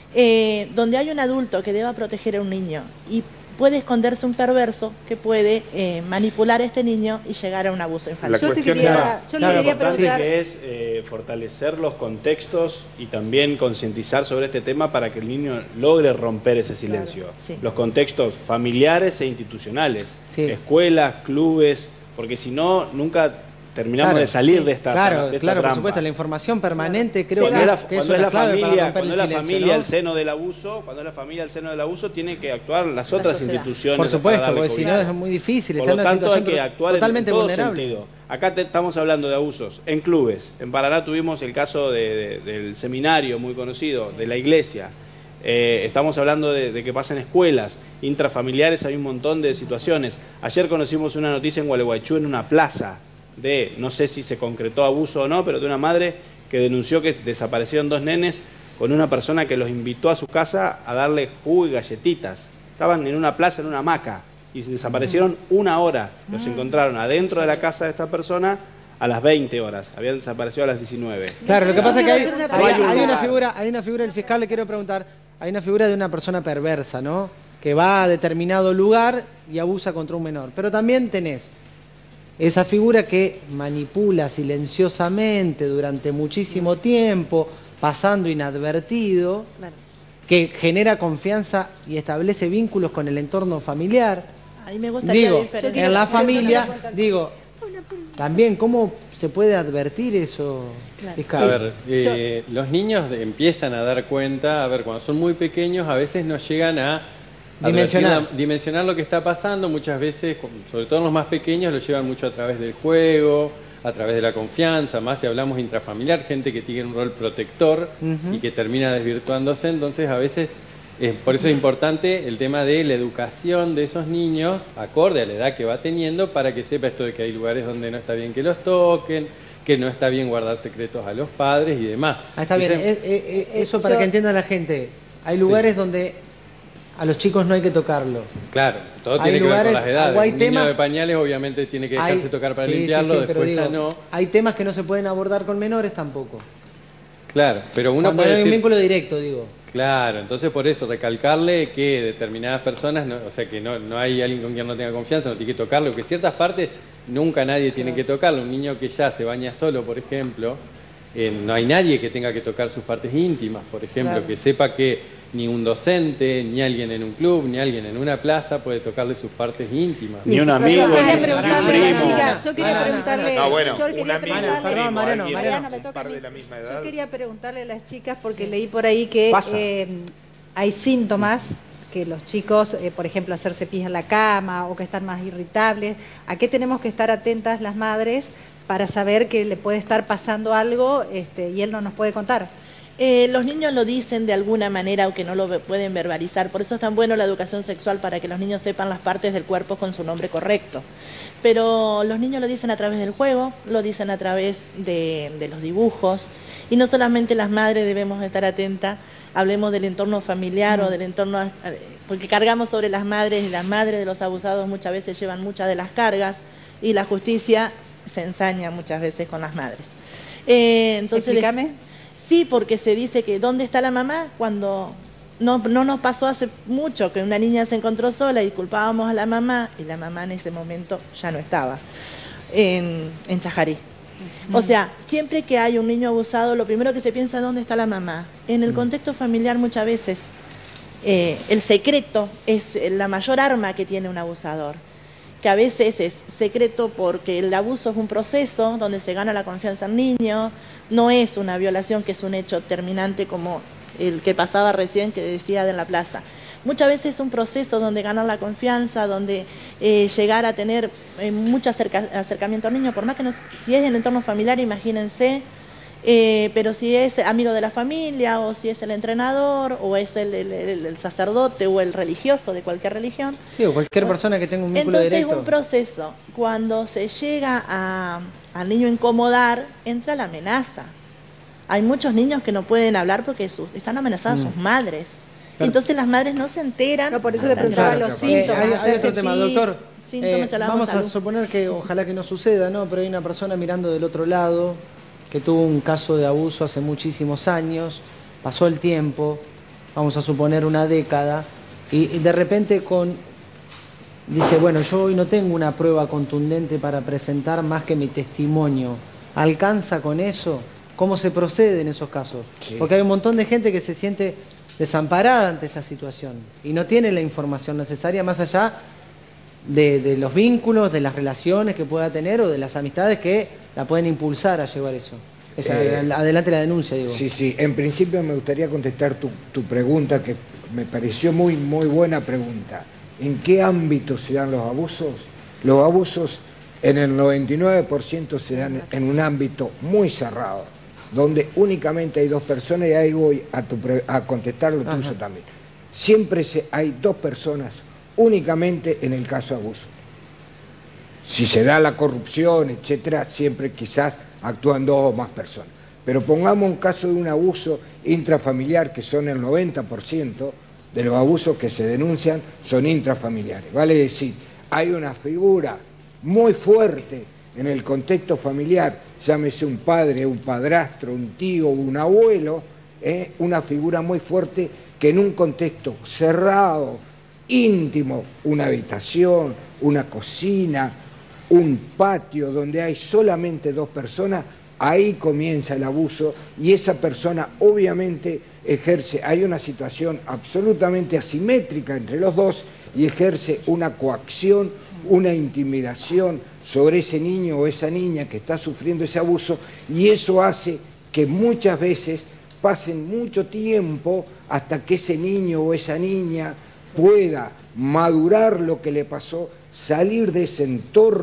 eh, donde hay un adulto que deba proteger a un niño y puede esconderse un perverso que puede eh, manipular a este niño y llegar a un abuso infantil. La Yo te cuestión quería, yo le Lo quería importante preguntar... que es eh, fortalecer los contextos y también concientizar sobre este tema para que el niño logre romper ese silencio. Claro, sí. Los contextos familiares e institucionales, Sí. escuelas, clubes, porque si no, nunca terminamos Claro, de salir sí. de esta, Claro, de esta claro, por trampa. supuesto, la información permanente creo Cuando que es la, es, que es cuando es una la clave para familia, romper cuando el es la silencio, familia ¿no? el seno del abuso, cuando es la familia el seno del abuso, tienen que actuar las otras sociedad. instituciones. Por para supuesto, darle porque si no cobijo. es muy difícil, Por está en lo una tanto hay situación que actuar en- totalmente en todo vulnerable. sentido. Acá te- estamos hablando de abusos en clubes. En Paraná tuvimos el caso de- de- del seminario muy conocido, de la iglesia. Eh, estamos hablando de, de que pasa en escuelas, intrafamiliares, hay un montón de situaciones. Ayer conocimos una noticia en Gualeguaychú, en una plaza, de, no sé si se concretó abuso o no, pero de una madre que denunció que desaparecieron dos nenes con una persona que los invitó a su casa a darle jugo y galletitas. Estaban en una plaza, en una hamaca, y se desaparecieron una hora. Los encontraron adentro de la casa de esta persona a las veinte horas. Habían desaparecido a las diecinueve. Claro, lo que pasa es que hay, Quiero hacer una hay- pregunta. hay una figura, hay una figura del fiscal, le quiero preguntar, hay una figura de una persona perversa, ¿no? Que va a determinado lugar y abusa contra un menor. Pero también tenés esa figura que manipula silenciosamente durante muchísimo tiempo, pasando inadvertido, Claro. que genera confianza y establece vínculos con el entorno familiar. Ahí me gustaría Digo, diferenciar. en la familia, digo, también, ¿cómo se puede advertir eso, Claro. fiscal? A ver, eh, los niños de- empiezan a dar cuenta, a ver, cuando son muy pequeños a veces no llegan a Dimensionar. advertir la- dimensionar lo que está pasando, muchas veces, con- sobre todo los más pequeños, lo llevan mucho a través del juego, a través de la confianza, más si hablamos intrafamiliar, gente que tiene un rol protector uh-huh. y que termina desvirtuándose, entonces a veces, eh, por eso es importante el tema de la educación de esos niños, acorde a la edad que va teniendo, para que sepa esto de que hay lugares donde no está bien que los toquen, que no está bien guardar secretos a los padres y demás. Ah, está bien, es, es, eso para que entienda la gente, hay lugares sí. donde a los chicos no hay que tocarlo. Claro, todo hay tiene que lugares, ver con las edades. hay Un temas, niño de pañales obviamente tiene que dejarse hay, tocar para sí, limpiarlo, sí, sí, después digo, ya no. Hay temas que no se pueden abordar con menores tampoco. Claro, pero uno Cuando puede no hay decir, un vínculo directo, digo. Claro, entonces por eso recalcarle que determinadas personas, no, o sea que no, no hay alguien con quien no tenga confianza, no tiene que tocarlo, que ciertas partes nunca nadie tiene que tocarlo. Un niño que ya se baña solo, por ejemplo, eh, no hay nadie que tenga que tocar sus partes íntimas, por ejemplo, claro. que sepa que ni un docente, ni alguien en un club, ni alguien en una plaza puede tocarle sus partes íntimas. Ni un amigo, yo quería ni preguntarle un a la primo. chica, yo quería preguntarle, no, bueno, yo quería preguntarle, perdón, Mariano, Mariano, me toca a mí. Yo quería preguntarle a las chicas porque sí. leí por ahí que eh, hay síntomas que los chicos, eh, por ejemplo, hacerse pis en la cama o que están más irritables. ¿A qué tenemos que estar atentas las madres para saber que le puede estar pasando algo este, y él no nos puede contar? Eh, los niños lo dicen de alguna manera, aunque no lo pueden verbalizar. Por eso es tan bueno la educación sexual, para que los niños sepan las partes del cuerpo con su nombre correcto. Pero los niños lo dicen a través del juego, lo dicen a través de, de los dibujos. Y no solamente las madres debemos estar atentas, hablemos del entorno familiar mm. o del entorno... Porque cargamos sobre las madres, y las madres de los abusados muchas veces llevan muchas de las cargas, y la justicia se ensaña muchas veces con las madres. Eh, entonces, Explícame. Sí, porque se dice que ¿dónde está la mamá? Cuando no, no nos pasó hace mucho que una niña se encontró sola y culpábamos a la mamá, y la mamá en ese momento ya no estaba en, en Chajarí. Uh-huh. O sea, siempre que hay un niño abusado, lo primero que se piensa es ¿dónde está la mamá? En el contexto familiar muchas veces eh, el secreto es la mayor arma que tiene un abusador, que a veces es secreto porque el abuso es un proceso donde se gana la confianza al niño. No es una violación, que es un hecho terminante como el que pasaba recién, que decía de la plaza. Muchas veces es un proceso donde ganar la confianza, donde eh, llegar a tener eh, mucho acerca, acercamiento al niño, por más que no, si es en el entorno familiar, imagínense, eh, pero si es amigo de la familia, o si es el entrenador, o es el, el, el, el sacerdote, o el religioso de cualquier religión. Sí, o cualquier persona que tenga un vínculo Entonces, directo. Entonces un proceso, cuando se llega a... al niño incomodar, entra la amenaza. Hay muchos niños que no pueden hablar porque sus, están amenazadas mm. sus madres. Claro. Entonces las madres no se enteran. No, por eso le preguntaba claro, los síntomas. Eh, hay, hay otro tema, doctor. Síntomas, eh, vamos a suponer que ojalá que no suceda, ¿no? Pero hay una persona mirando del otro lado que tuvo un caso de abuso hace muchísimos años, pasó el tiempo, vamos a suponer una década, y, y de repente con... dice, bueno, yo hoy no tengo una prueba contundente para presentar más que mi testimonio. ¿Alcanza con eso? ¿Cómo se procede en esos casos? Sí. Porque hay un montón de gente que se siente desamparada ante esta situación y no tiene la información necesaria más allá de, de los vínculos, de las relaciones que pueda tener o de las amistades que la pueden impulsar a llevar eso. Esa, eh, adelante la denuncia, digo. Sí, sí. En principio me gustaría contestar tu, tu pregunta, que me pareció muy, muy buena pregunta. ¿En qué ámbito se dan los abusos? Los abusos en el noventa y nueve por ciento se dan en un ámbito muy cerrado, donde únicamente hay dos personas, y ahí voy a, tu pre a contestar lo tuyo Ajá. también. Siempre se, hay dos personas únicamente en el caso de abuso. Si se da la corrupción, etcétera, siempre quizás actúan dos o más personas. Pero pongamos un caso de un abuso intrafamiliar, que son el noventa por ciento de los abusos que se denuncian son intrafamiliares. Vale decir, hay una figura muy fuerte en el contexto familiar, llámese un padre, un padrastro, un tío, un abuelo, eh, una figura muy fuerte que en un contexto cerrado, íntimo, una habitación, una cocina, un patio donde hay solamente dos personas, ahí comienza el abuso, y esa persona obviamente ejerce, hay una situación absolutamente asimétrica entre los dos, y ejerce una coacción, una intimidación sobre ese niño o esa niña que está sufriendo ese abuso, y eso hace que muchas veces pasen mucho tiempo hasta que ese niño o esa niña pueda madurar lo que le pasó, salir de ese entorno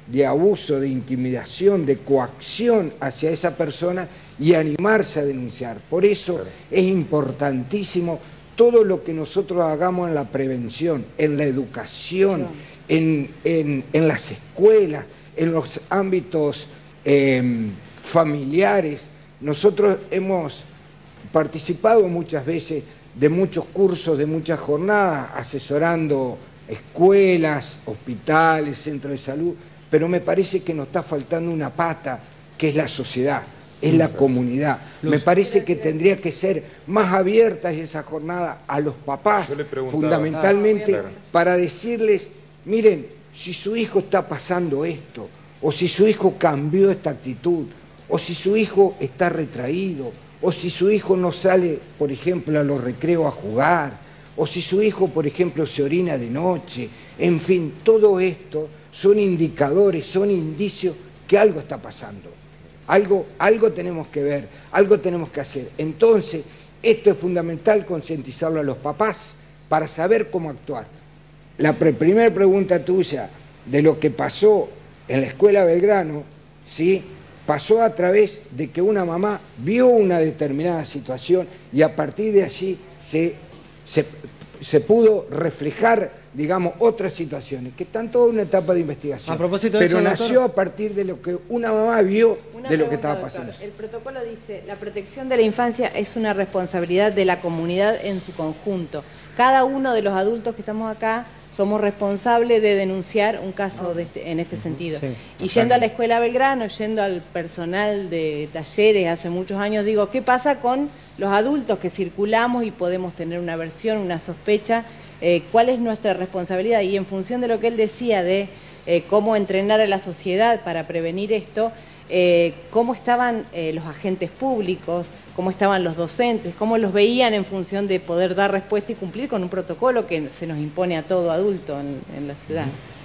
de abuso, de intimidación, de coacción hacia esa persona y animarse a denunciar. Por eso claro. es importantísimo todo lo que nosotros hagamos en la prevención, en la educación, sí. en, en, en las escuelas, en los ámbitos eh, familiares. Nosotros hemos participado muchas veces de muchos cursos, de muchas jornadas, asesorando escuelas, hospitales, centros de salud, pero me parece que nos está faltando una pata, que es la sociedad, es la comunidad. Me parece que tendría que ser más abiertas esa jornada a los papás, fundamentalmente, ah, para decirles, miren, si su hijo está pasando esto, o si su hijo cambió esta actitud, o si su hijo está retraído, o si su hijo no sale, por ejemplo, a los recreos a jugar, o si su hijo, por ejemplo, se orina de noche, en fin, todo esto son indicadores, son indicios que algo está pasando. Algo, algo tenemos que ver, algo tenemos que hacer. Entonces, esto es fundamental concientizarlo a los papás para saber cómo actuar. La pre primera pregunta tuya de lo que pasó en la Escuela Belgrano, ¿sí?, pasó a través de que una mamá vio una determinada situación y a partir de allí se, se, se pudo reflejar, digamos, otras situaciones, que están todas en una etapa de investigación. A propósito de pero eso, nació doctor, a partir de lo que una mamá vio una de lo pregunta, que estaba doctor. pasando. El protocolo dice, la protección de la infancia es una responsabilidad de la comunidad en su conjunto. Cada uno de los adultos que estamos acá somos responsables de denunciar un caso de este, en este sentido. Sí, y yendo a la Escuela Belgrano, yendo al personal de talleres hace muchos años, digo, ¿qué pasa con los adultos que circulamos y podemos tener una versión, una sospecha? Eh, ¿Cuál es nuestra responsabilidad? Y en función de lo que él decía de eh, cómo entrenar a la sociedad para prevenir esto, eh, cómo estaban eh, los agentes públicos, cómo estaban los docentes, cómo los veían en función de poder dar respuesta y cumplir con un protocolo que se nos impone a todo adulto en, en la ciudad.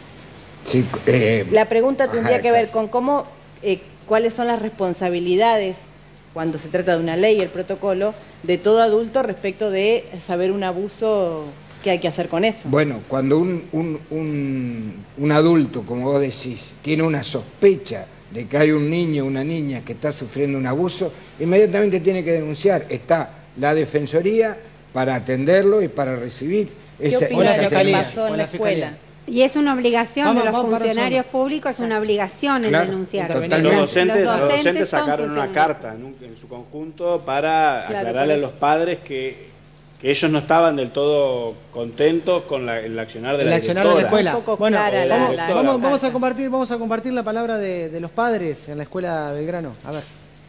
Sí, eh, la pregunta tendría ajá, que ver con cómo, eh, cuáles son las responsabilidades cuando se trata de una ley, el protocolo, de todo adulto respecto de saber un abuso, ¿qué hay que hacer con eso? Bueno, cuando un, un, un, un adulto, como vos decís, tiene una sospecha de que hay un niño o una niña que está sufriendo un abuso, inmediatamente tiene que denunciar. Está la Defensoría para atenderlo y para recibir esa, ¿Qué opina esa de lo que pasó en la escuela? Y es una obligación vamos, de los vamos, funcionarios públicos, es una obligación el claro, denunciar. Los docentes, los docentes, los docentes sacaron una carta en, un, en su conjunto para claro, aclararle a los padres que, que ellos no estaban del todo contentos con la, el accionar de el la accionar de la escuela. Bueno, la, vamos, la, vamos, vamos a compartir, vamos a compartir la palabra de, de los padres en la Escuela Belgrano. A ver.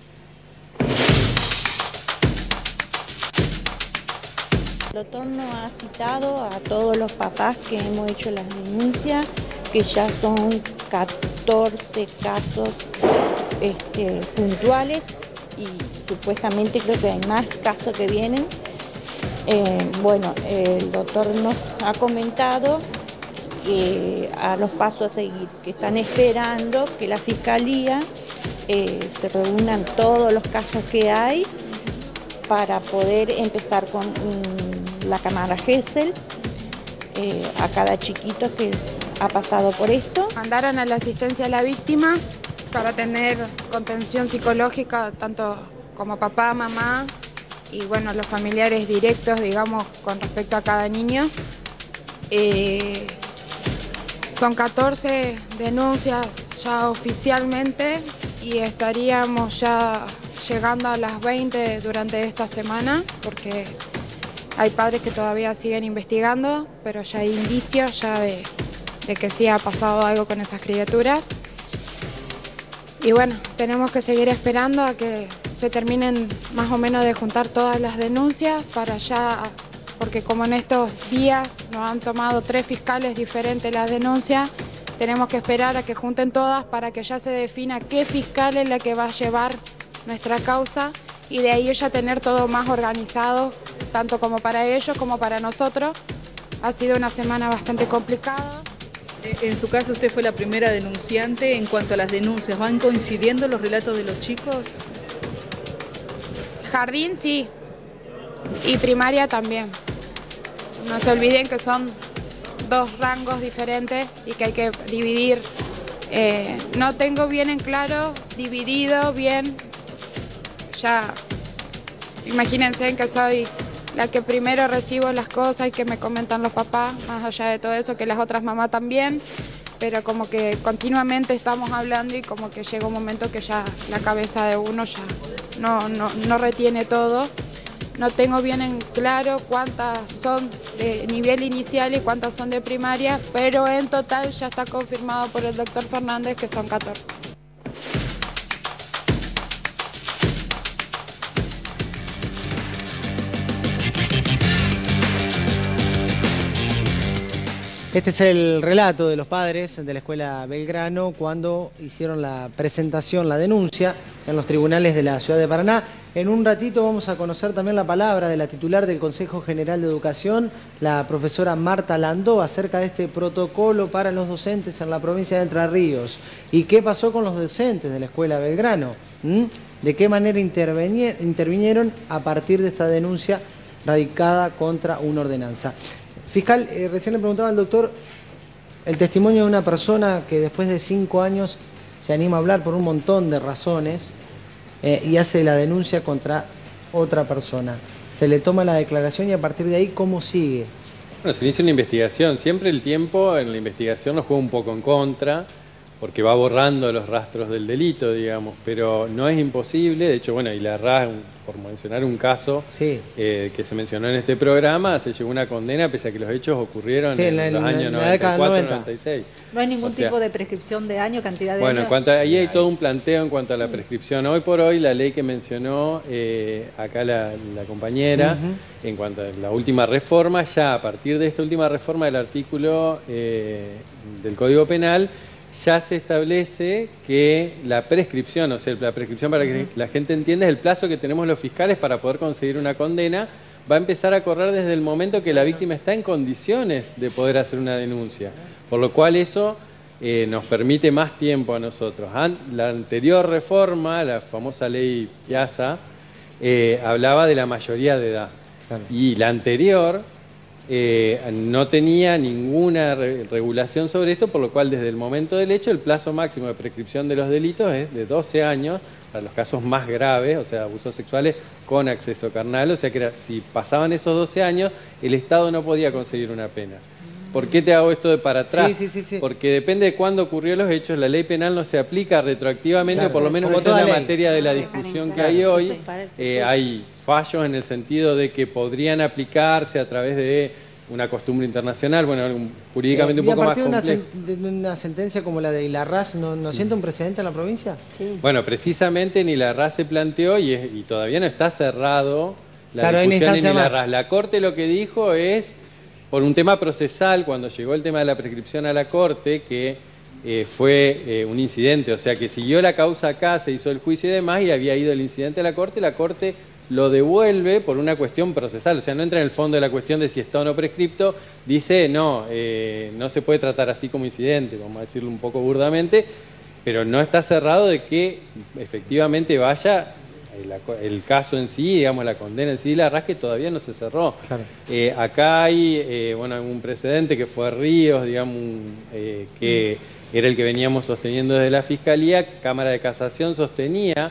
El doctor nos ha citado a todos los papás que hemos hecho las denuncias, que ya son catorce casos este, puntuales y supuestamente creo que hay más casos que vienen. Eh, bueno, el doctor nos ha comentado que a los pasos a seguir, que están esperando que la Fiscalía eh, se reúnan todos los casos que hay para poder empezar con um, la cámara Gesell eh, a cada chiquito que ha pasado por esto. Mandaron a la asistencia a la víctima para tener contención psicológica, tanto como papá, mamá y bueno, los familiares directos, digamos, con respecto a cada niño. Eh, son catorce denuncias ya oficialmente y estaríamos ya llegando a las veinte durante esta semana, porque hay padres que todavía siguen investigando, pero ya hay indicios ya de, de que sí ha pasado algo con esas criaturas. Y bueno, tenemos que seguir esperando a que se terminen más o menos de juntar todas las denuncias para ya, porque como en estos días nos han tomado tres fiscales diferentes las denuncias, tenemos que esperar a que junten todas para que ya se defina qué fiscal es la que va a llevar nuestra causa y de ahí ya tener todo más organizado, tanto como para ellos como para nosotros. Ha sido una semana bastante complicada. En su caso usted fue la primera denunciante. En cuanto a las denuncias, ¿van coincidiendo los relatos de los chicos? Jardín sí, y primaria también. No se olviden que son dos rangos diferentes y que hay que dividir Eh, no tengo bien en claro, dividido bien, ya imagínense que soy la que primero recibo las cosas y que me comentan los papás, más allá de todo eso, que las otras mamás también, pero como que continuamente estamos hablando y como que llega un momento que ya la cabeza de uno ya no, no, no retiene todo. No tengo bien en claro cuántas son de nivel inicial y cuántas son de primaria, pero en total ya está confirmado por el doctor Fernández que son catorce. Este es el relato de los padres de la Escuela Belgrano cuando hicieron la presentación, la denuncia en los tribunales de la Ciudad de Paraná. En un ratito vamos a conocer también la palabra de la titular del Consejo General de Educación, la profesora Marta Landó, acerca de este protocolo para los docentes en la provincia de Entre Ríos. ¿Y qué pasó con los docentes de la Escuela Belgrano? ¿Mm? ¿De qué manera intervinieron a partir de esta denuncia radicada contra una ordenanza? Fiscal, eh, recién le preguntaba al doctor el testimonio de una persona que después de cinco años se anima a hablar por un montón de razones eh, y hace la denuncia contra otra persona. Se le toma la declaración y a partir de ahí, ¿cómo sigue? Bueno, se inicia una investigación. Siempre el tiempo en la investigación nos juega un poco en contra, porque va borrando los rastros del delito, digamos, pero no es imposible. De hecho, bueno, y la R A S, por mencionar un caso sí. eh, que se mencionó en este programa, se llegó una condena pese a que los hechos ocurrieron sí, en, en los la, años noventa y cuatro noventa y seis. No hay ningún o sea, tipo de prescripción de año, cantidad de bueno, años. Bueno, ahí hay todo un planteo en cuanto a la prescripción. Hoy por hoy, la ley que mencionó eh, acá la, la compañera, uh-huh. en cuanto a la última reforma, ya a partir de esta última reforma del artículo eh, del Código Penal, ya se establece que la prescripción, o sea, la prescripción para que la gente entienda es el plazo que tenemos los fiscales para poder conseguir una condena, va a empezar a correr desde el momento que la víctima está en condiciones de poder hacer una denuncia. Por lo cual eso eh, nos permite más tiempo a nosotros. La anterior reforma, la famosa ley Piazza, eh, hablaba de la mayoría de edad. Y la anterior... Eh, no tenía ninguna re regulación sobre esto, por lo cual desde el momento del hecho el plazo máximo de prescripción de los delitos es de doce años para los casos más graves, o sea, abusos sexuales con acceso carnal, o sea que era, si pasaban esos doce años el Estado no podía conseguir una pena. ¿Por qué te hago esto de para atrás? Sí, sí, sí, sí. Porque depende de cuándo ocurrió los hechos, la ley penal no se aplica retroactivamente, claro, por lo menos en la ley. Materia de la discusión que hay hoy, eh, hay fallos en el sentido de que podrían aplicarse a través de una costumbre internacional, bueno, jurídicamente eh, un poco más complejo. ¿Y a partir de una, una sentencia como la de la R A S no, no siente un precedente en la provincia? Sí. Bueno, precisamente ni la R A S se planteó y, es, y todavía no está cerrado la claro, discusión ni la R A S. La Corte lo que dijo es... Por un tema procesal, cuando llegó el tema de la prescripción a la Corte, que eh, fue eh, un incidente, o sea que siguió la causa acá, se hizo el juicio y demás, y había ido el incidente a la Corte, la Corte lo devuelve por una cuestión procesal, o sea, no entra en el fondo de la cuestión de si está o no prescripto, dice, no, eh, no se puede tratar así como incidente, vamos a decirlo un poco burdamente, pero no está cerrado de que efectivamente vaya... El, el caso en sí, digamos, la condena en sí, la R A S que todavía no se cerró. Claro. Eh, acá hay, eh, bueno, un precedente que fue Ríos, digamos, un, eh, que mm. era el que veníamos sosteniendo desde la Fiscalía. Cámara de Casación sostenía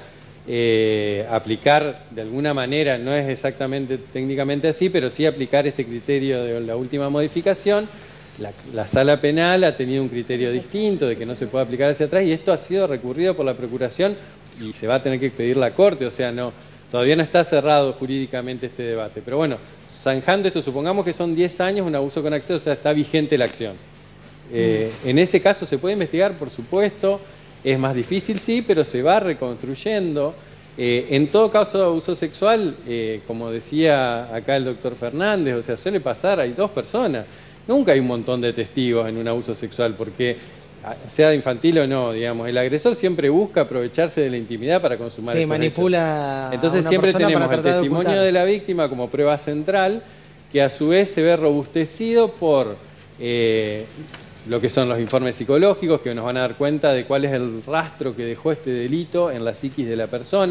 eh, aplicar de alguna manera, no es exactamente técnicamente así, pero sí aplicar este criterio de la última modificación. La, la Sala Penal ha tenido un criterio distinto de que no se puede aplicar hacia atrás y esto ha sido recurrido por la Procuración y se va a tener que expedir la Corte, o sea, no, todavía no está cerrado jurídicamente este debate. Pero bueno, zanjando esto, supongamos que son diez años un abuso con acceso, o sea, está vigente la acción. Eh, en ese caso se puede investigar, por supuesto, es más difícil, sí, pero se va reconstruyendo. Eh, en todo caso de abuso sexual, eh, como decía acá el doctor Fernández, o sea, suele pasar, hay dos personas. Nunca hay un montón de testigos en un abuso sexual, porque sea infantil o no, digamos, el agresor siempre busca aprovecharse de la intimidad para consumar sí, estos manipula hechos. Entonces siempre tenemos el testimonio de, de la víctima como prueba central, que a su vez se ve robustecido por eh, lo que son los informes psicológicos, que nos van a dar cuenta de cuál es el rastro que dejó este delito en la psiquis de la persona,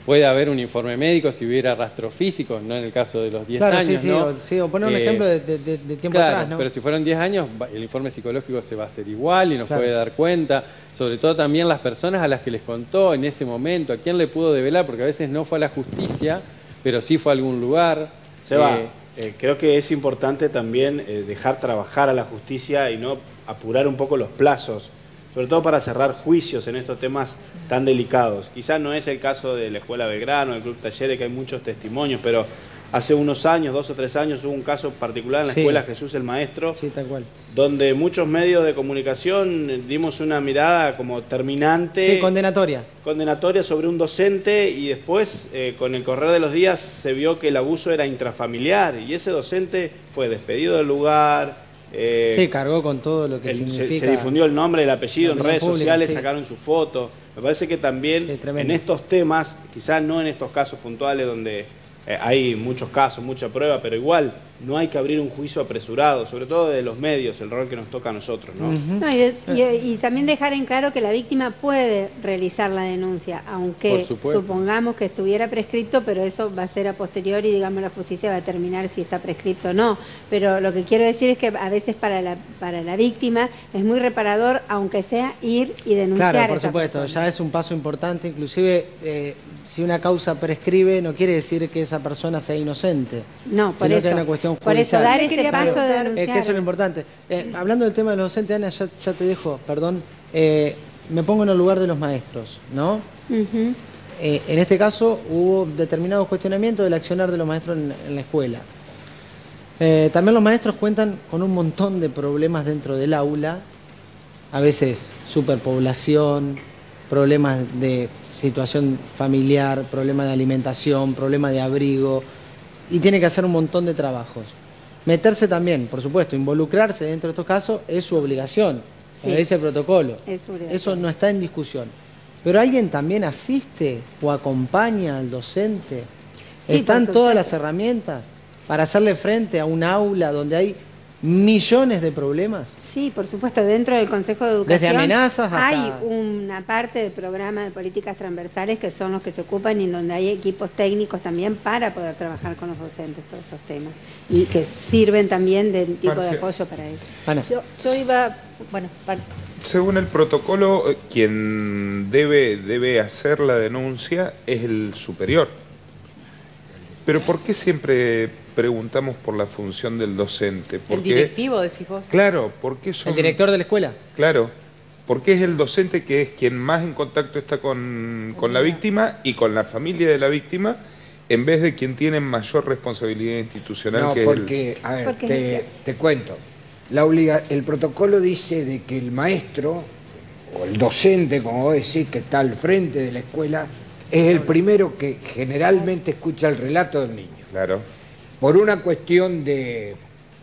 puede haber un informe médico si hubiera rastros físicos, no en el caso de los diez claro, años, sí, sí, ¿no? o, sí, o poner un Eh, ejemplo de, de- de- de tiempo claro, atrás, ¿no? pero si fueron diez años, va- el informe psicológico se va a hacer igual y nos Claro. puede dar cuenta, sobre todo también las personas a las que les contó en ese momento, a quién le pudo develar, porque a veces no fue a la justicia, pero sí fue a algún lugar. Seba, Eh, eh, creo que es importante también eh, dejar trabajar a la justicia y no apurar un poco los plazos, sobre todo para cerrar juicios en estos temas tan delicados. Quizás no es el caso de la Escuela Belgrano, del Club Talleres, que hay muchos testimonios, pero hace unos años, dos o tres años, hubo un caso particular en la Sí. Escuela Jesús el Maestro, Sí, tal cual. donde muchos medios de comunicación eh, dimos una mirada como terminante, Sí, condenatoria. condenatoria sobre un docente, y después, eh, con el correr de los días, se vio que el abuso era intrafamiliar y ese docente fue despedido del lugar. eh, Sí, cargó con todo lo que el- se, significa. se difundió el nombre, el apellido en la redes opinión pública, sociales, sí. sacaron su foto. Me parece que también en estos temas, quizás no en estos casos puntuales donde eh, hay muchos casos, mucha prueba, pero igual no hay que abrir un juicio apresurado, sobre todo de los medios, el rol que nos toca a nosotros, ¿no? No, y, de- y- y también dejar en claro que la víctima puede realizar la denuncia, aunque Por supuesto. supongamos que estuviera prescripto, pero eso va a ser a posteriori y digamos la justicia va a determinar si está prescripto o no. Pero lo que quiero decir es que a veces para la, para la víctima es muy reparador, aunque sea ir y denunciar. Claro, a por esa supuesto, persona. ya es un paso importante, inclusive eh, si una causa prescribe no quiere decir que esa persona sea inocente. No, por sino eso. que hay una cuestión Por eso judicial. dar ese Claro, paso de eh, denunciar. que eso es lo importante. Eh, hablando del tema de los docentes, Ana, ya, ya te dejo, perdón, eh, me pongo en el lugar de los maestros, ¿no? Ujú. Eh, en este caso hubo determinados cuestionamientos del accionar de los maestros en, en la escuela. Eh, también los maestros cuentan con un montón de problemas dentro del aula, a veces superpoblación, problemas de situación familiar, problemas de alimentación, problemas de abrigo, y tiene que hacer un montón de trabajos. Meterse también, por supuesto, involucrarse dentro de estos casos es su obligación, Sí. lo dice el protocolo. Es su obligación. Eso no está en discusión. Pero ¿alguien también asiste o acompaña al docente? Sí, ¿Están por todas supuesto. las herramientas para hacerle frente a un aula donde hay millones de problemas? Sí, por supuesto, dentro del Consejo de Educación Desde amenazas hasta- hay una parte del programa de políticas transversales que son los que se ocupan y en donde hay equipos técnicos también para poder trabajar con los docentes todos estos temas y que sirven también de tipo de Marcia. apoyo para eso. Ana. Yo, yo iba, bueno, vale. Según el protocolo, eh, quien debe, debe hacer la denuncia es el superior. Pero ¿por qué siempre preguntamos por la función del docente? El Porque, directivo, decís vos. claro, ¿por qué son... ¿El director de la escuela? Claro, porque es el docente que es quien más en contacto está con, con la víctima y con la familia de la víctima, en vez de quien tiene mayor responsabilidad institucional No, que porque, él. a ver, Porque te, es te cuento. La obliga, el protocolo dice de que el maestro, o el docente, como vos decís, que está al frente de la escuela, es el primero que generalmente escucha el relato del niño. Claro. Por una cuestión de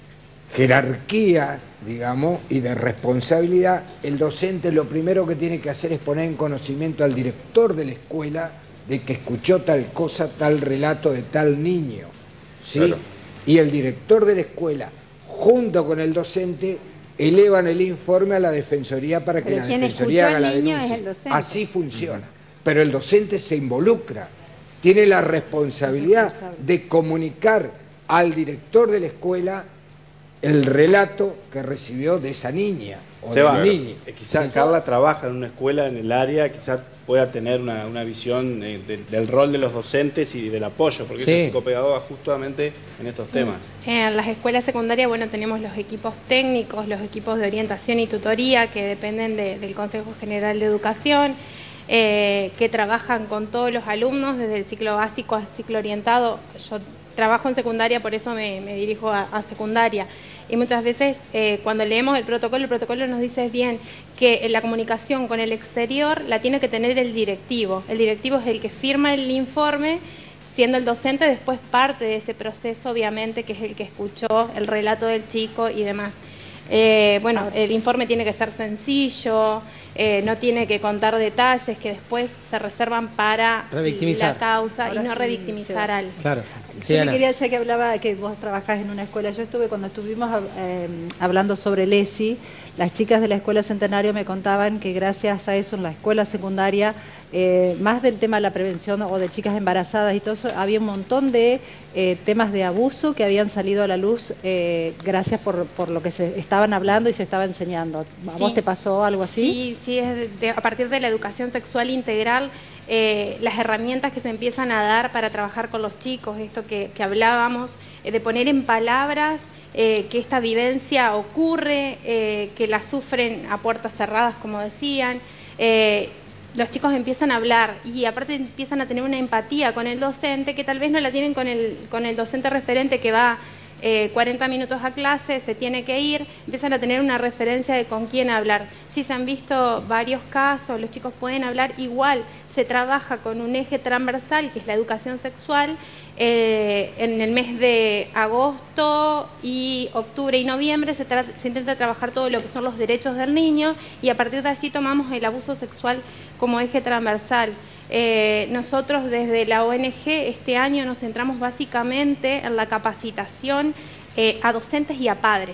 jerarquía, digamos, y de responsabilidad, el docente lo primero que tiene que hacer es poner en conocimiento al director de la escuela de que escuchó tal cosa, tal relato de tal niño, ¿sí? Claro. Y el director de la escuela, junto con el docente, elevan el informe a la defensoría para que Pero la quien defensoría escuchó haga al la niño denuncia. es el docente. Así funciona. Pero el docente se involucra, tiene la responsabilidad de comunicar al director de la escuela el relato que recibió de esa niña o Seba, del niño. eh, quizás Eso- Carla trabaja en una escuela en el área, quizás pueda tener una, una visión eh, de- del rol de los docentes y del apoyo, porque Sí. es psicopedagoga justamente en estos temas. En las escuelas secundarias, bueno, tenemos los equipos técnicos, los equipos de orientación y tutoría que dependen de- del Consejo General de Educación, eh, que trabajan con todos los alumnos desde el ciclo básico al ciclo orientado. Yo trabajo en secundaria, por eso me, me dirijo a, a secundaria. Y muchas veces eh, cuando leemos el protocolo, el protocolo nos dice bien que la comunicación con el exterior la tiene que tener el directivo. El directivo es el que firma el informe, siendo el docente después parte de ese proceso, obviamente, que es el que escuchó el relato del chico y demás. Eh, bueno, el informe tiene que ser sencillo, eh, no tiene que contar detalles que después se reservan para Revictimizar. la causa Ahora y no sí, revictimizar Seba. al... Claro. Sí, Yo Ana. le quería, ya que hablaba que vos trabajás en una escuela, yo estuve cuando estuvimos eh, hablando sobre el E S I, las chicas de la Escuela Centenario me contaban que gracias a eso en la escuela secundaria eh, más del tema de la prevención o de chicas embarazadas y todo eso, había un montón de eh, temas de abuso que habían salido a la luz eh, gracias por, por lo que se estaban hablando y se estaba enseñando. ¿A Sí. vos te pasó algo así? Sí, sí, es de- de- a partir de la educación sexual integral, eh, las herramientas que se empiezan a dar para trabajar con los chicos, esto que, que hablábamos, eh, de poner en palabras eh, que esta vivencia ocurre, eh, que la sufren a puertas cerradas, como decían. Eh, los chicos empiezan a hablar y aparte empiezan a tener una empatía con el docente que tal vez no la tienen con el, con el docente referente que va eh, cuarenta minutos a clase, se tiene que ir, empiezan a tener una referencia de con quién hablar. Sí, se han visto varios casos, los chicos pueden hablar igual, se trabaja con un eje transversal que es la educación sexual. Eh, en el mes de agosto y octubre y noviembre se, tra- se intenta trabajar todo lo que son los derechos del niño y a partir de allí tomamos el abuso sexual como eje transversal. Eh, nosotros desde la O N G este año nos centramos básicamente en la capacitación eh, a docentes y a padres.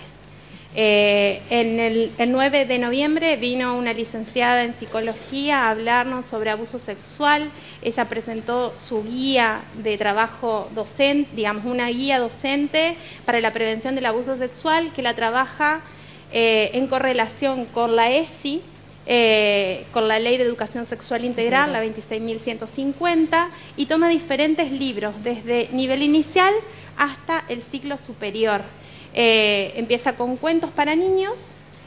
Eh, en el, el nueve de noviembre vino una licenciada en psicología a hablarnos sobre abuso sexual. Ella presentó su guía de trabajo docente, digamos una guía docente para la prevención del abuso sexual que la trabaja eh, en correlación con la E S I, eh, con la Ley de Educación Sexual Integral, la veintiséis mil ciento cincuenta, y toma diferentes libros desde nivel inicial hasta el ciclo superior. Eh, empieza con cuentos para niños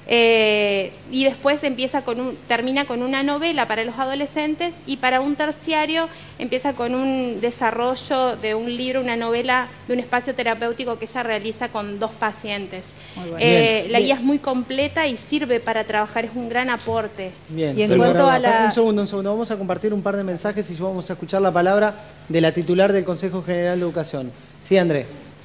eh, y después empieza con un, termina con una novela para los adolescentes y para un terciario empieza con un desarrollo de un libro, una novela de un espacio terapéutico que ella realiza con dos pacientes. Muy bueno. Eh, Bien. la guía Bien. es muy completa y sirve para trabajar, es un gran aporte. Bien, Y en sí, cuanto bueno, a la- Un segundo, un segundo. Vamos a compartir un par de mensajes y vamos a escuchar la palabra de la titular del Consejo General de Educación. Sí, André.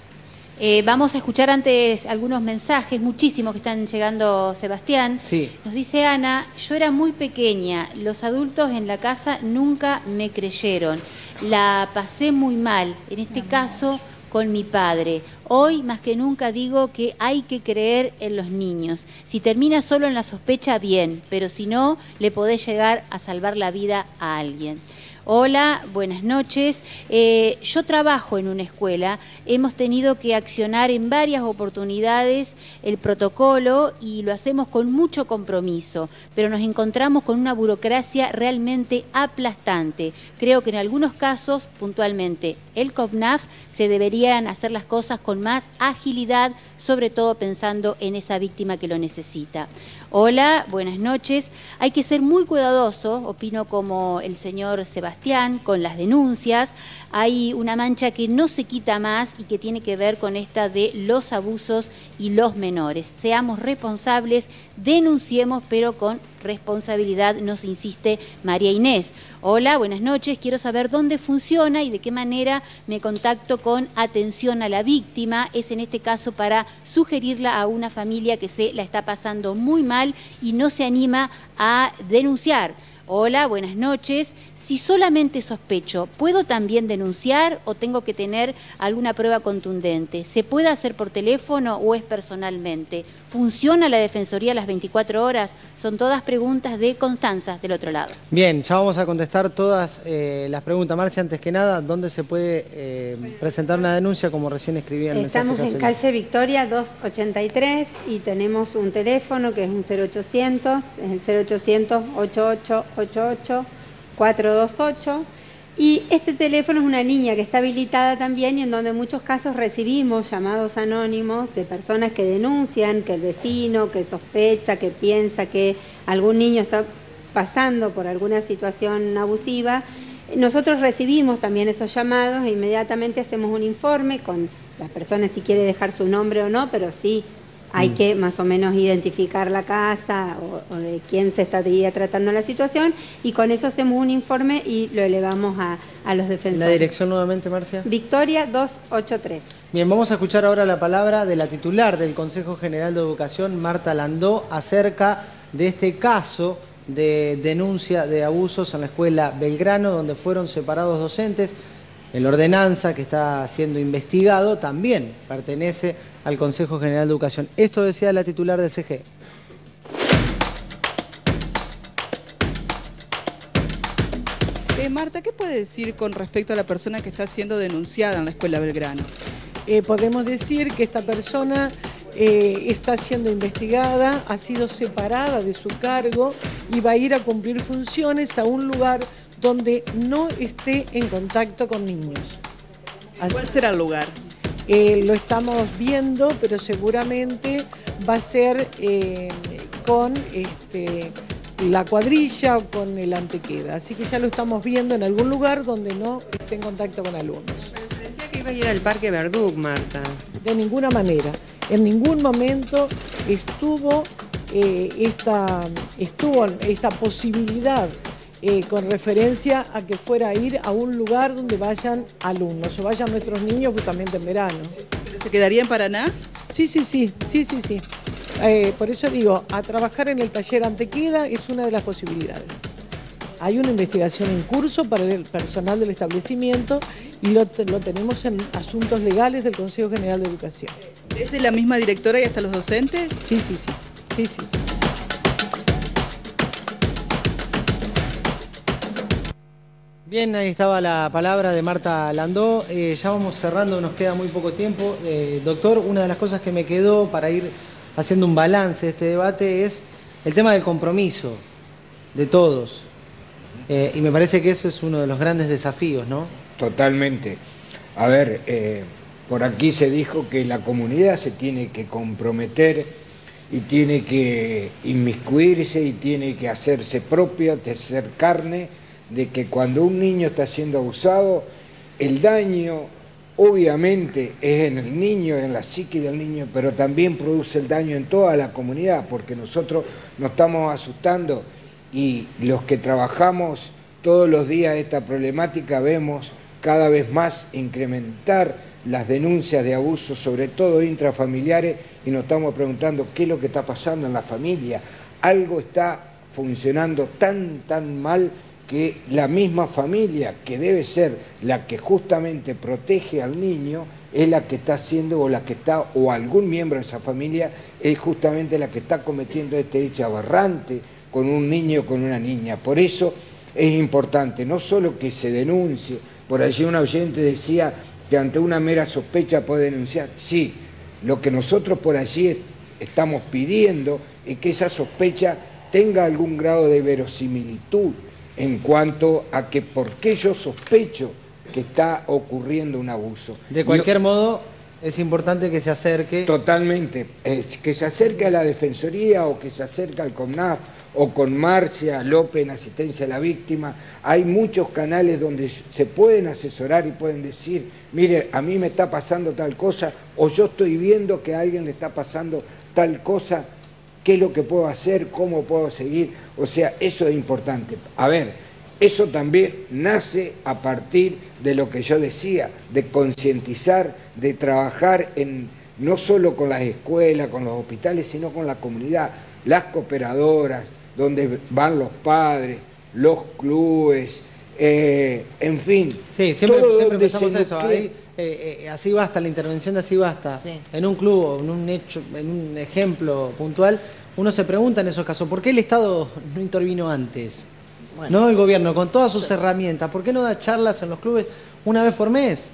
Eh, vamos a escuchar antes algunos mensajes, muchísimos que están llegando, Sebastián. Sí. Nos dice Ana, yo era muy pequeña, los adultos en la casa nunca me creyeron, la pasé muy mal, en este caso con mi padre. Hoy más que nunca digo que hay que creer en los niños. Si termina solo en la sospecha, bien, pero si no, le podés llegar a salvar la vida a alguien. Hola, buenas noches. Eh, yo trabajo en una escuela. Hemos tenido que accionar en varias oportunidades el protocolo y lo hacemos con mucho compromiso, pero nos encontramos con una burocracia realmente aplastante. Creo que en algunos casos, puntualmente, el COPNAF se deberían hacer las cosas con más agilidad, sobre todo pensando en esa víctima que lo necesita. Hola, buenas noches. Hay que ser muy cuidadoso, opino como el señor Sebastián, con las denuncias. Hay una mancha que no se quita más y que tiene que ver con esta de los abusos y los menores. Seamos responsables, denunciemos, pero con responsabilidad, nos insiste María Inés. Hola, buenas noches. Quiero saber dónde funciona y de qué manera me contacto con atención a la víctima. Es en este caso para sugerirla a una familia que se la está pasando muy mal y no se anima a denunciar. Hola, buenas noches. Si solamente sospecho, ¿puedo también denunciar o tengo que tener alguna prueba contundente? ¿Se puede hacer por teléfono o es personalmente? ¿Funciona la Defensoría a las veinticuatro horas? Son todas preguntas de Constanza del otro lado. Bien, ya vamos a contestar todas eh, las preguntas. Marcia, antes que nada, ¿dónde se puede eh, presentar una denuncia, como recién escribía en el mensaje? Estamos en Caselli? calle Victoria doscientos ochenta y tres y tenemos un teléfono que es un cero ochocientos, es el cero ochocientos, ochenta y ocho ochenta y ocho, cuatrocientos veintiocho. Y este teléfono es una línea que está habilitada también y en donde en muchos casos recibimos llamados anónimos de personas que denuncian que el vecino, que sospecha, que piensa que algún niño está pasando por alguna situación abusiva. Nosotros recibimos también esos llamados e inmediatamente hacemos un informe con las personas si quiere dejar su nombre o no, pero sí hay Mm. que más o menos identificar la casa o, o de quién se estaría tratando la situación y con eso hacemos un informe y lo elevamos a, a los defensores. La dirección nuevamente, Marcia. Victoria doscientos ochenta y tres. Bien, vamos a escuchar ahora la palabra de la titular del Consejo General de Educación, Marta Landó, acerca de este caso de denuncia de abusos en la escuela Belgrano, donde fueron separados docentes. El ordenanza que está siendo investigado también pertenece al Consejo General de Educación. Esto decía la titular del C G E. Marta, ¿qué puede decir con respecto a la persona que está siendo denunciada en la Escuela Belgrano? Eh, podemos decir que esta persona eh, está siendo investigada, ha sido separada de su cargo y va a ir a cumplir funciones a un lugar donde no esté en contacto con niños. Así, ¿cuál será el lugar? Eh, lo estamos viendo, pero seguramente va a ser eh, con este, la cuadrilla o con el antequeda. Así que ya lo estamos viendo en algún lugar donde no esté en contacto con alumnos. Pero se decía que iba a ir al Parque Verduc, Marta. De ninguna manera. En ningún momento estuvo, eh, esta, estuvo esta posibilidad eh, con referencia a que fuera a ir a un lugar donde vayan alumnos o vayan nuestros niños justamente en verano. ¿Pero se quedaría en Paraná? Sí, sí, sí, sí, sí, sí. Eh, por eso digo, a trabajar en el taller Antequeda es una de las posibilidades. Hay una investigación en curso para el personal del establecimiento y lo, lo tenemos en asuntos legales del Consejo General de Educación. ¿Desde la misma directora y hasta los docentes? Sí, sí, sí. sí, sí, sí. Bien, ahí estaba la palabra de Marta Landó. Eh, ya vamos cerrando, nos queda muy poco tiempo. Eh, doctor, una de las cosas que me quedó para ir haciendo un balance de este debate es el tema del compromiso de todos. Eh, y me parece que eso es uno de los grandes desafíos, ¿no? Totalmente. A ver, eh, por aquí se dijo que la comunidad se tiene que comprometer y tiene que inmiscuirse y tiene que hacerse propia, de ser carne, de que cuando un niño está siendo abusado, el daño obviamente es en el niño, en la psique del niño, pero también produce el daño en toda la comunidad, porque nosotros nos estamos asustando y los que trabajamos todos los días esta problemática vemos cada vez más incrementar las denuncias de abusos, sobre todo intrafamiliares, y nos estamos preguntando qué es lo que está pasando en la familia. Algo está funcionando tan, tan mal que la misma familia, que debe ser la que justamente protege al niño, es la que está haciendo, o la que está, o algún miembro de esa familia, es justamente la que está cometiendo este hecho aberrante con un niño o con una niña. Por eso es importante, no solo que se denuncie, por allí un oyente decía que ante una mera sospecha puede denunciar. Sí, lo que nosotros por allí estamos pidiendo es que esa sospecha tenga algún grado de verosimilitud, en cuanto a que por qué yo sospecho que está ocurriendo un abuso. De cualquier yo, modo, es importante que se acerque... Totalmente, es que se acerque a la Defensoría o que se acerque al CONAF o con Marcia López en asistencia a la víctima. Hay muchos canales donde se pueden asesorar y pueden decir, mire, a mí me está pasando tal cosa, o yo estoy viendo que a alguien le está pasando tal cosa. ¿Qué es lo que puedo hacer? ¿Cómo puedo seguir? O sea, eso es importante. A ver, eso también nace a partir de lo que yo decía, de concientizar, de trabajar en, no solo con las escuelas, con los hospitales, sino con la comunidad, las cooperadoras, donde van los padres, los clubes, eh, en fin. Sí, siempre, siempre pensamos eso. Ahí, eh, eh, así basta, la intervención de Así Basta. Sí. En un club o en un hecho, en un ejemplo puntual, uno se pregunta en esos casos, ¿por qué el Estado no intervino antes? Bueno, no el gobierno, con todas sus herramientas, ¿por qué no da charlas en los clubes una vez por mes?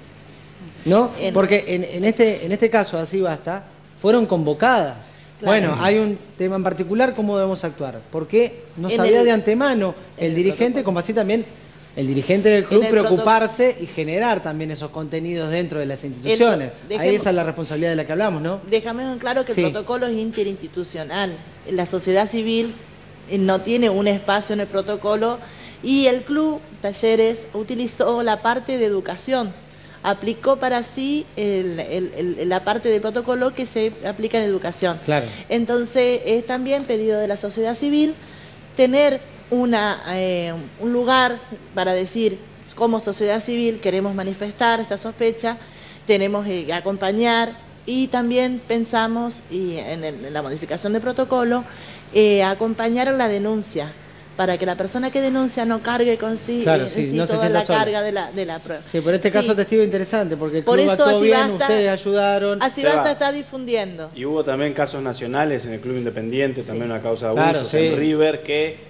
¿No? Porque en, en, este, en este caso, Así Basta, fueron convocadas. Claro. Bueno, hay un tema en particular, ¿cómo debemos actuar? Porque no sabía el, de antemano el, el dirigente, protocolo. Como así también el dirigente del club, preocuparse y generar también esos contenidos dentro de las instituciones. El, dejemos, Ahí esa es la responsabilidad de la que hablamos, ¿no? Déjame claro que sí. El protocolo es interinstitucional. La sociedad civil no tiene un espacio en el protocolo y el club Talleres utilizó la parte de educación. Aplicó para sí el, el, el, la parte del protocolo que se aplica en educación. Claro. Entonces es también pedido de la sociedad civil tener una, eh, un lugar para decir, como sociedad civil queremos manifestar esta sospecha, tenemos que acompañar y también pensamos y en, el, en la modificación del protocolo eh, acompañar la denuncia, para que la persona que denuncia no cargue con sí, claro, sí, sí no toda la sola. carga de la, de la prueba. Sí, por este caso sí. Testigo interesante, porque el club por actuó bien, basta, ustedes ayudaron. Así Basta está difundiendo. Y hubo también casos nacionales en el Club Independiente, también sí. una causa de abusos, claro, sí. en River, que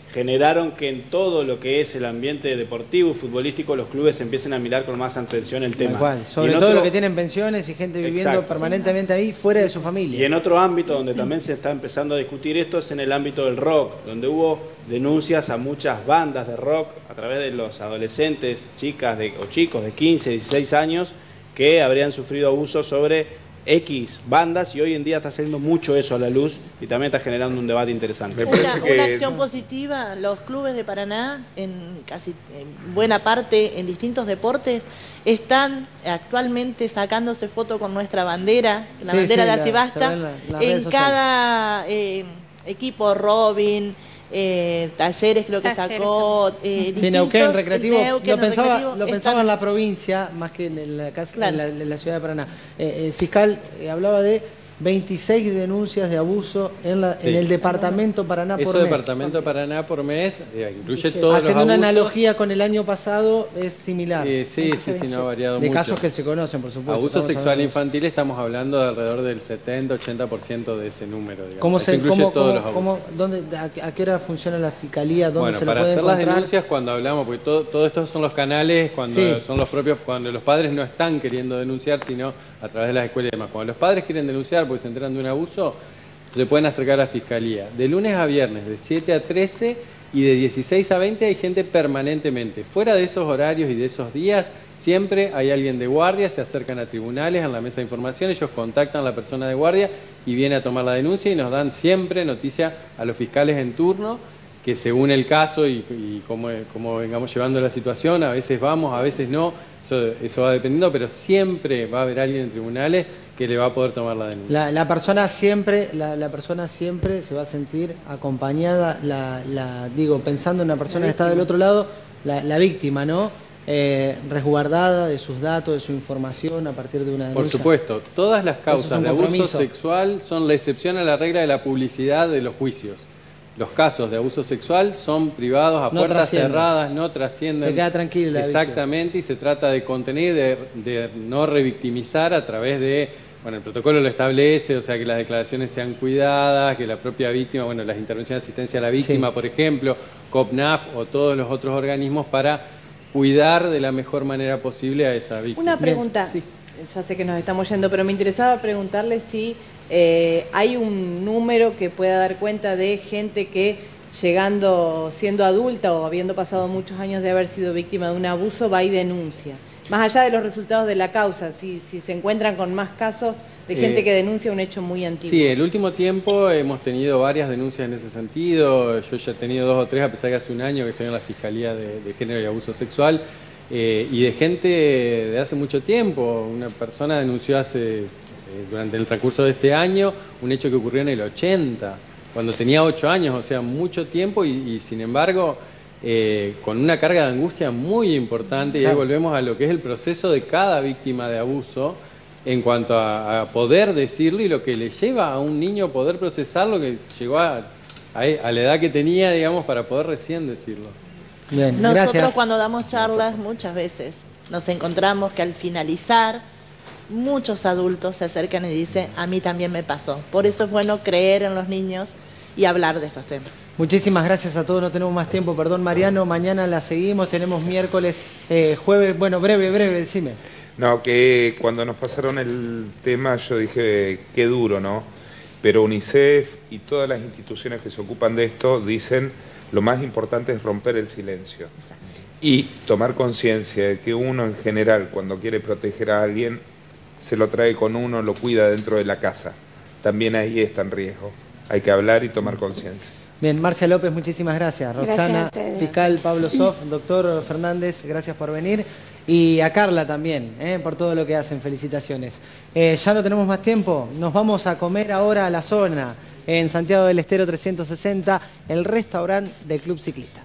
generaron que en todo lo que es el ambiente deportivo y futbolístico los clubes empiecen a mirar con más atención el tema. Igual, sobre todo otro... los que tienen pensiones y gente viviendo Exacto. permanentemente ahí fuera de su familia. Y en otro ámbito donde también se está empezando a discutir esto es en el ámbito del rock, donde hubo denuncias a muchas bandas de rock a través de los adolescentes, chicas de, o chicos de quince, dieciséis años que habrían sufrido abusos sobre X bandas, y hoy en día está saliendo mucho eso a la luz y también está generando un debate interesante. Una, que... una acción positiva, los clubes de Paraná, en casi en buena parte en distintos deportes, están actualmente sacándose foto con nuestra bandera, la sí, bandera sí, de Así Basta, la, la en cada eh, equipo, Robin, Eh, talleres creo que talleres sacó eh, sí, Neuquén Recreativo, Neuquén, lo pensaba, recreativo, lo pensaba en la provincia más que en la, casa, claro. en la, en la ciudad de Paraná. Eh, el fiscal eh, hablaba de veintiséis denuncias de abuso en, la, sí. en el departamento Paraná por Eso mes. departamento Paraná por mes, eh, incluye sí. todos Haciendo los una abusos. analogía con el año pasado, es similar. Eh, sí, sí, sí, no ha variado de mucho. De casos que se conocen, por supuesto. Abuso sexual infantil estamos hablando de alrededor del setenta a ochenta por ciento de ese número. Digamos. ¿Cómo se, incluye cómo, todos cómo, los abusos. Cómo, dónde, a, ¿A qué hora funciona la fiscalía? ¿Dónde bueno, se lo para puede hacer encontrar? las denuncias cuando hablamos, porque todo, todo esto son los canales cuando sí. son los propios, cuando los padres no están queriendo denunciar, sino a través de las escuelas y demás. Cuando los padres quieren denunciar porque se enteran de un abuso, se pueden acercar a la fiscalía. De lunes a viernes, de siete a trece y de dieciséis a veinte hay gente permanentemente. Fuera de esos horarios y de esos días, siempre hay alguien de guardia, se acercan a tribunales, en la mesa de información, ellos contactan a la persona de guardia y viene a tomar la denuncia y nos dan siempre noticia a los fiscales en turno, que según el caso y, y cómo, cómo vengamos llevando la situación, a veces vamos, a veces no, eso, eso va dependiendo, pero siempre va a haber alguien en tribunales que le va a poder tomar la denuncia. La, la persona siempre, la, la persona siempre se va a sentir acompañada, la, la, digo, pensando en una persona que está del otro lado, la, la víctima, ¿no? Eh, resguardada de sus datos, de su información a partir de una denuncia. Por supuesto, todas las causas de abuso sexual son la excepción a la regla de la publicidad de los juicios. Los casos de abuso sexual son privados a no puertas cerradas, no trascienden. Se queda tranquila. Exactamente, víctima. Y se trata de contener, de, de no revictimizar a través de, bueno, el protocolo lo establece, o sea, que las declaraciones sean cuidadas, que la propia víctima, bueno, las intervenciones de asistencia a la víctima, sí. por ejemplo, COPNAF o todos los otros organismos para cuidar de la mejor manera posible a esa víctima. Una pregunta, sí. ya sé que nos estamos yendo, pero me interesaba preguntarle si eh, hay un número que pueda dar cuenta de gente que llegando, siendo adulta o habiendo pasado muchos años de haber sido víctima de un abuso, va y denuncia. Más allá de los resultados de la causa, si, si se encuentran con más casos de gente eh, que denuncia un hecho muy antiguo. Sí, el último tiempo hemos tenido varias denuncias en ese sentido. Yo ya he tenido dos o tres, a pesar que hace un año que estoy en la Fiscalía de, de Género y Abuso Sexual, eh, y de gente de hace mucho tiempo. Una persona denunció hace, eh, durante el transcurso de este año, un hecho que ocurrió en el ochenta, cuando tenía ocho años, o sea, mucho tiempo, y, y sin embargo... Eh, con una carga de angustia muy importante, claro. Y ahí volvemos a lo que es el proceso de cada víctima de abuso en cuanto a, a poder decirlo y lo que le lleva a un niño poder procesar lo que llegó a, a, a la edad que tenía, digamos, para poder recién decirlo. Bien, nosotros gracias. Cuando damos charlas muchas veces nos encontramos que al finalizar muchos adultos se acercan y dicen, a mí también me pasó. Por eso es bueno creer en los niños y hablar de estos temas. Muchísimas gracias a todos, no tenemos más tiempo, perdón Mariano, mañana la seguimos, tenemos miércoles, eh, jueves, bueno, breve, breve, decime. No, que cuando nos pasaron el tema yo dije, qué duro, ¿no? Pero UNICEF y todas las instituciones que se ocupan de esto dicen, lo más importante es romper el silencio. Exacto. Y tomar conciencia de que uno en general, cuando quiere proteger a alguien, se lo trae con uno, lo cuida dentro de la casa. También ahí está en riesgo. Hay que hablar y tomar conciencia. Bien, Marcia López, muchísimas gracias. Rosana, gracias fiscal Pablo Sof, doctor Fernández, gracias por venir. Y a Carla también, eh, por todo lo que hacen, felicitaciones. Eh, ya no tenemos más tiempo, nos vamos a comer ahora a La Zona, en Santiago del Estero trescientos sesenta, el restaurante del Club Ciclista.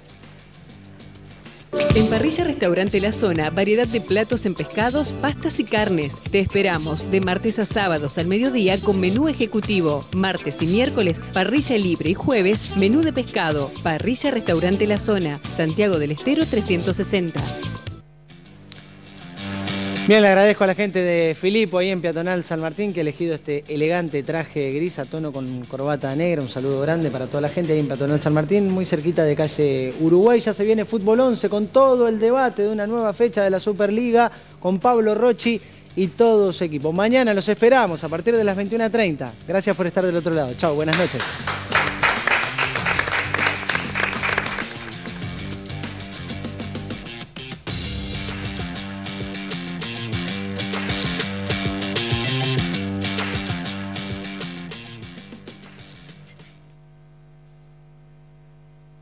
En Parrilla Restaurante La Zona, variedad de platos en pescados, pastas y carnes. Te esperamos de martes a sábados al mediodía con menú ejecutivo. Martes y miércoles, parrilla libre y jueves, menú de pescado. Parrilla Restaurante La Zona, Santiago del Estero trescientos sesenta. Bien, le agradezco a la gente de Filipo ahí en Peatonal San Martín que ha elegido este elegante traje gris a tono con corbata negra. Un saludo grande para toda la gente ahí en Peatonal San Martín, muy cerquita de calle Uruguay. Ya se viene Fútbol once con todo el debate de una nueva fecha de la Superliga con Pablo Rocci y todo su equipo. Mañana los esperamos a partir de las veintiuna treinta. Gracias por estar del otro lado. Chau, buenas noches.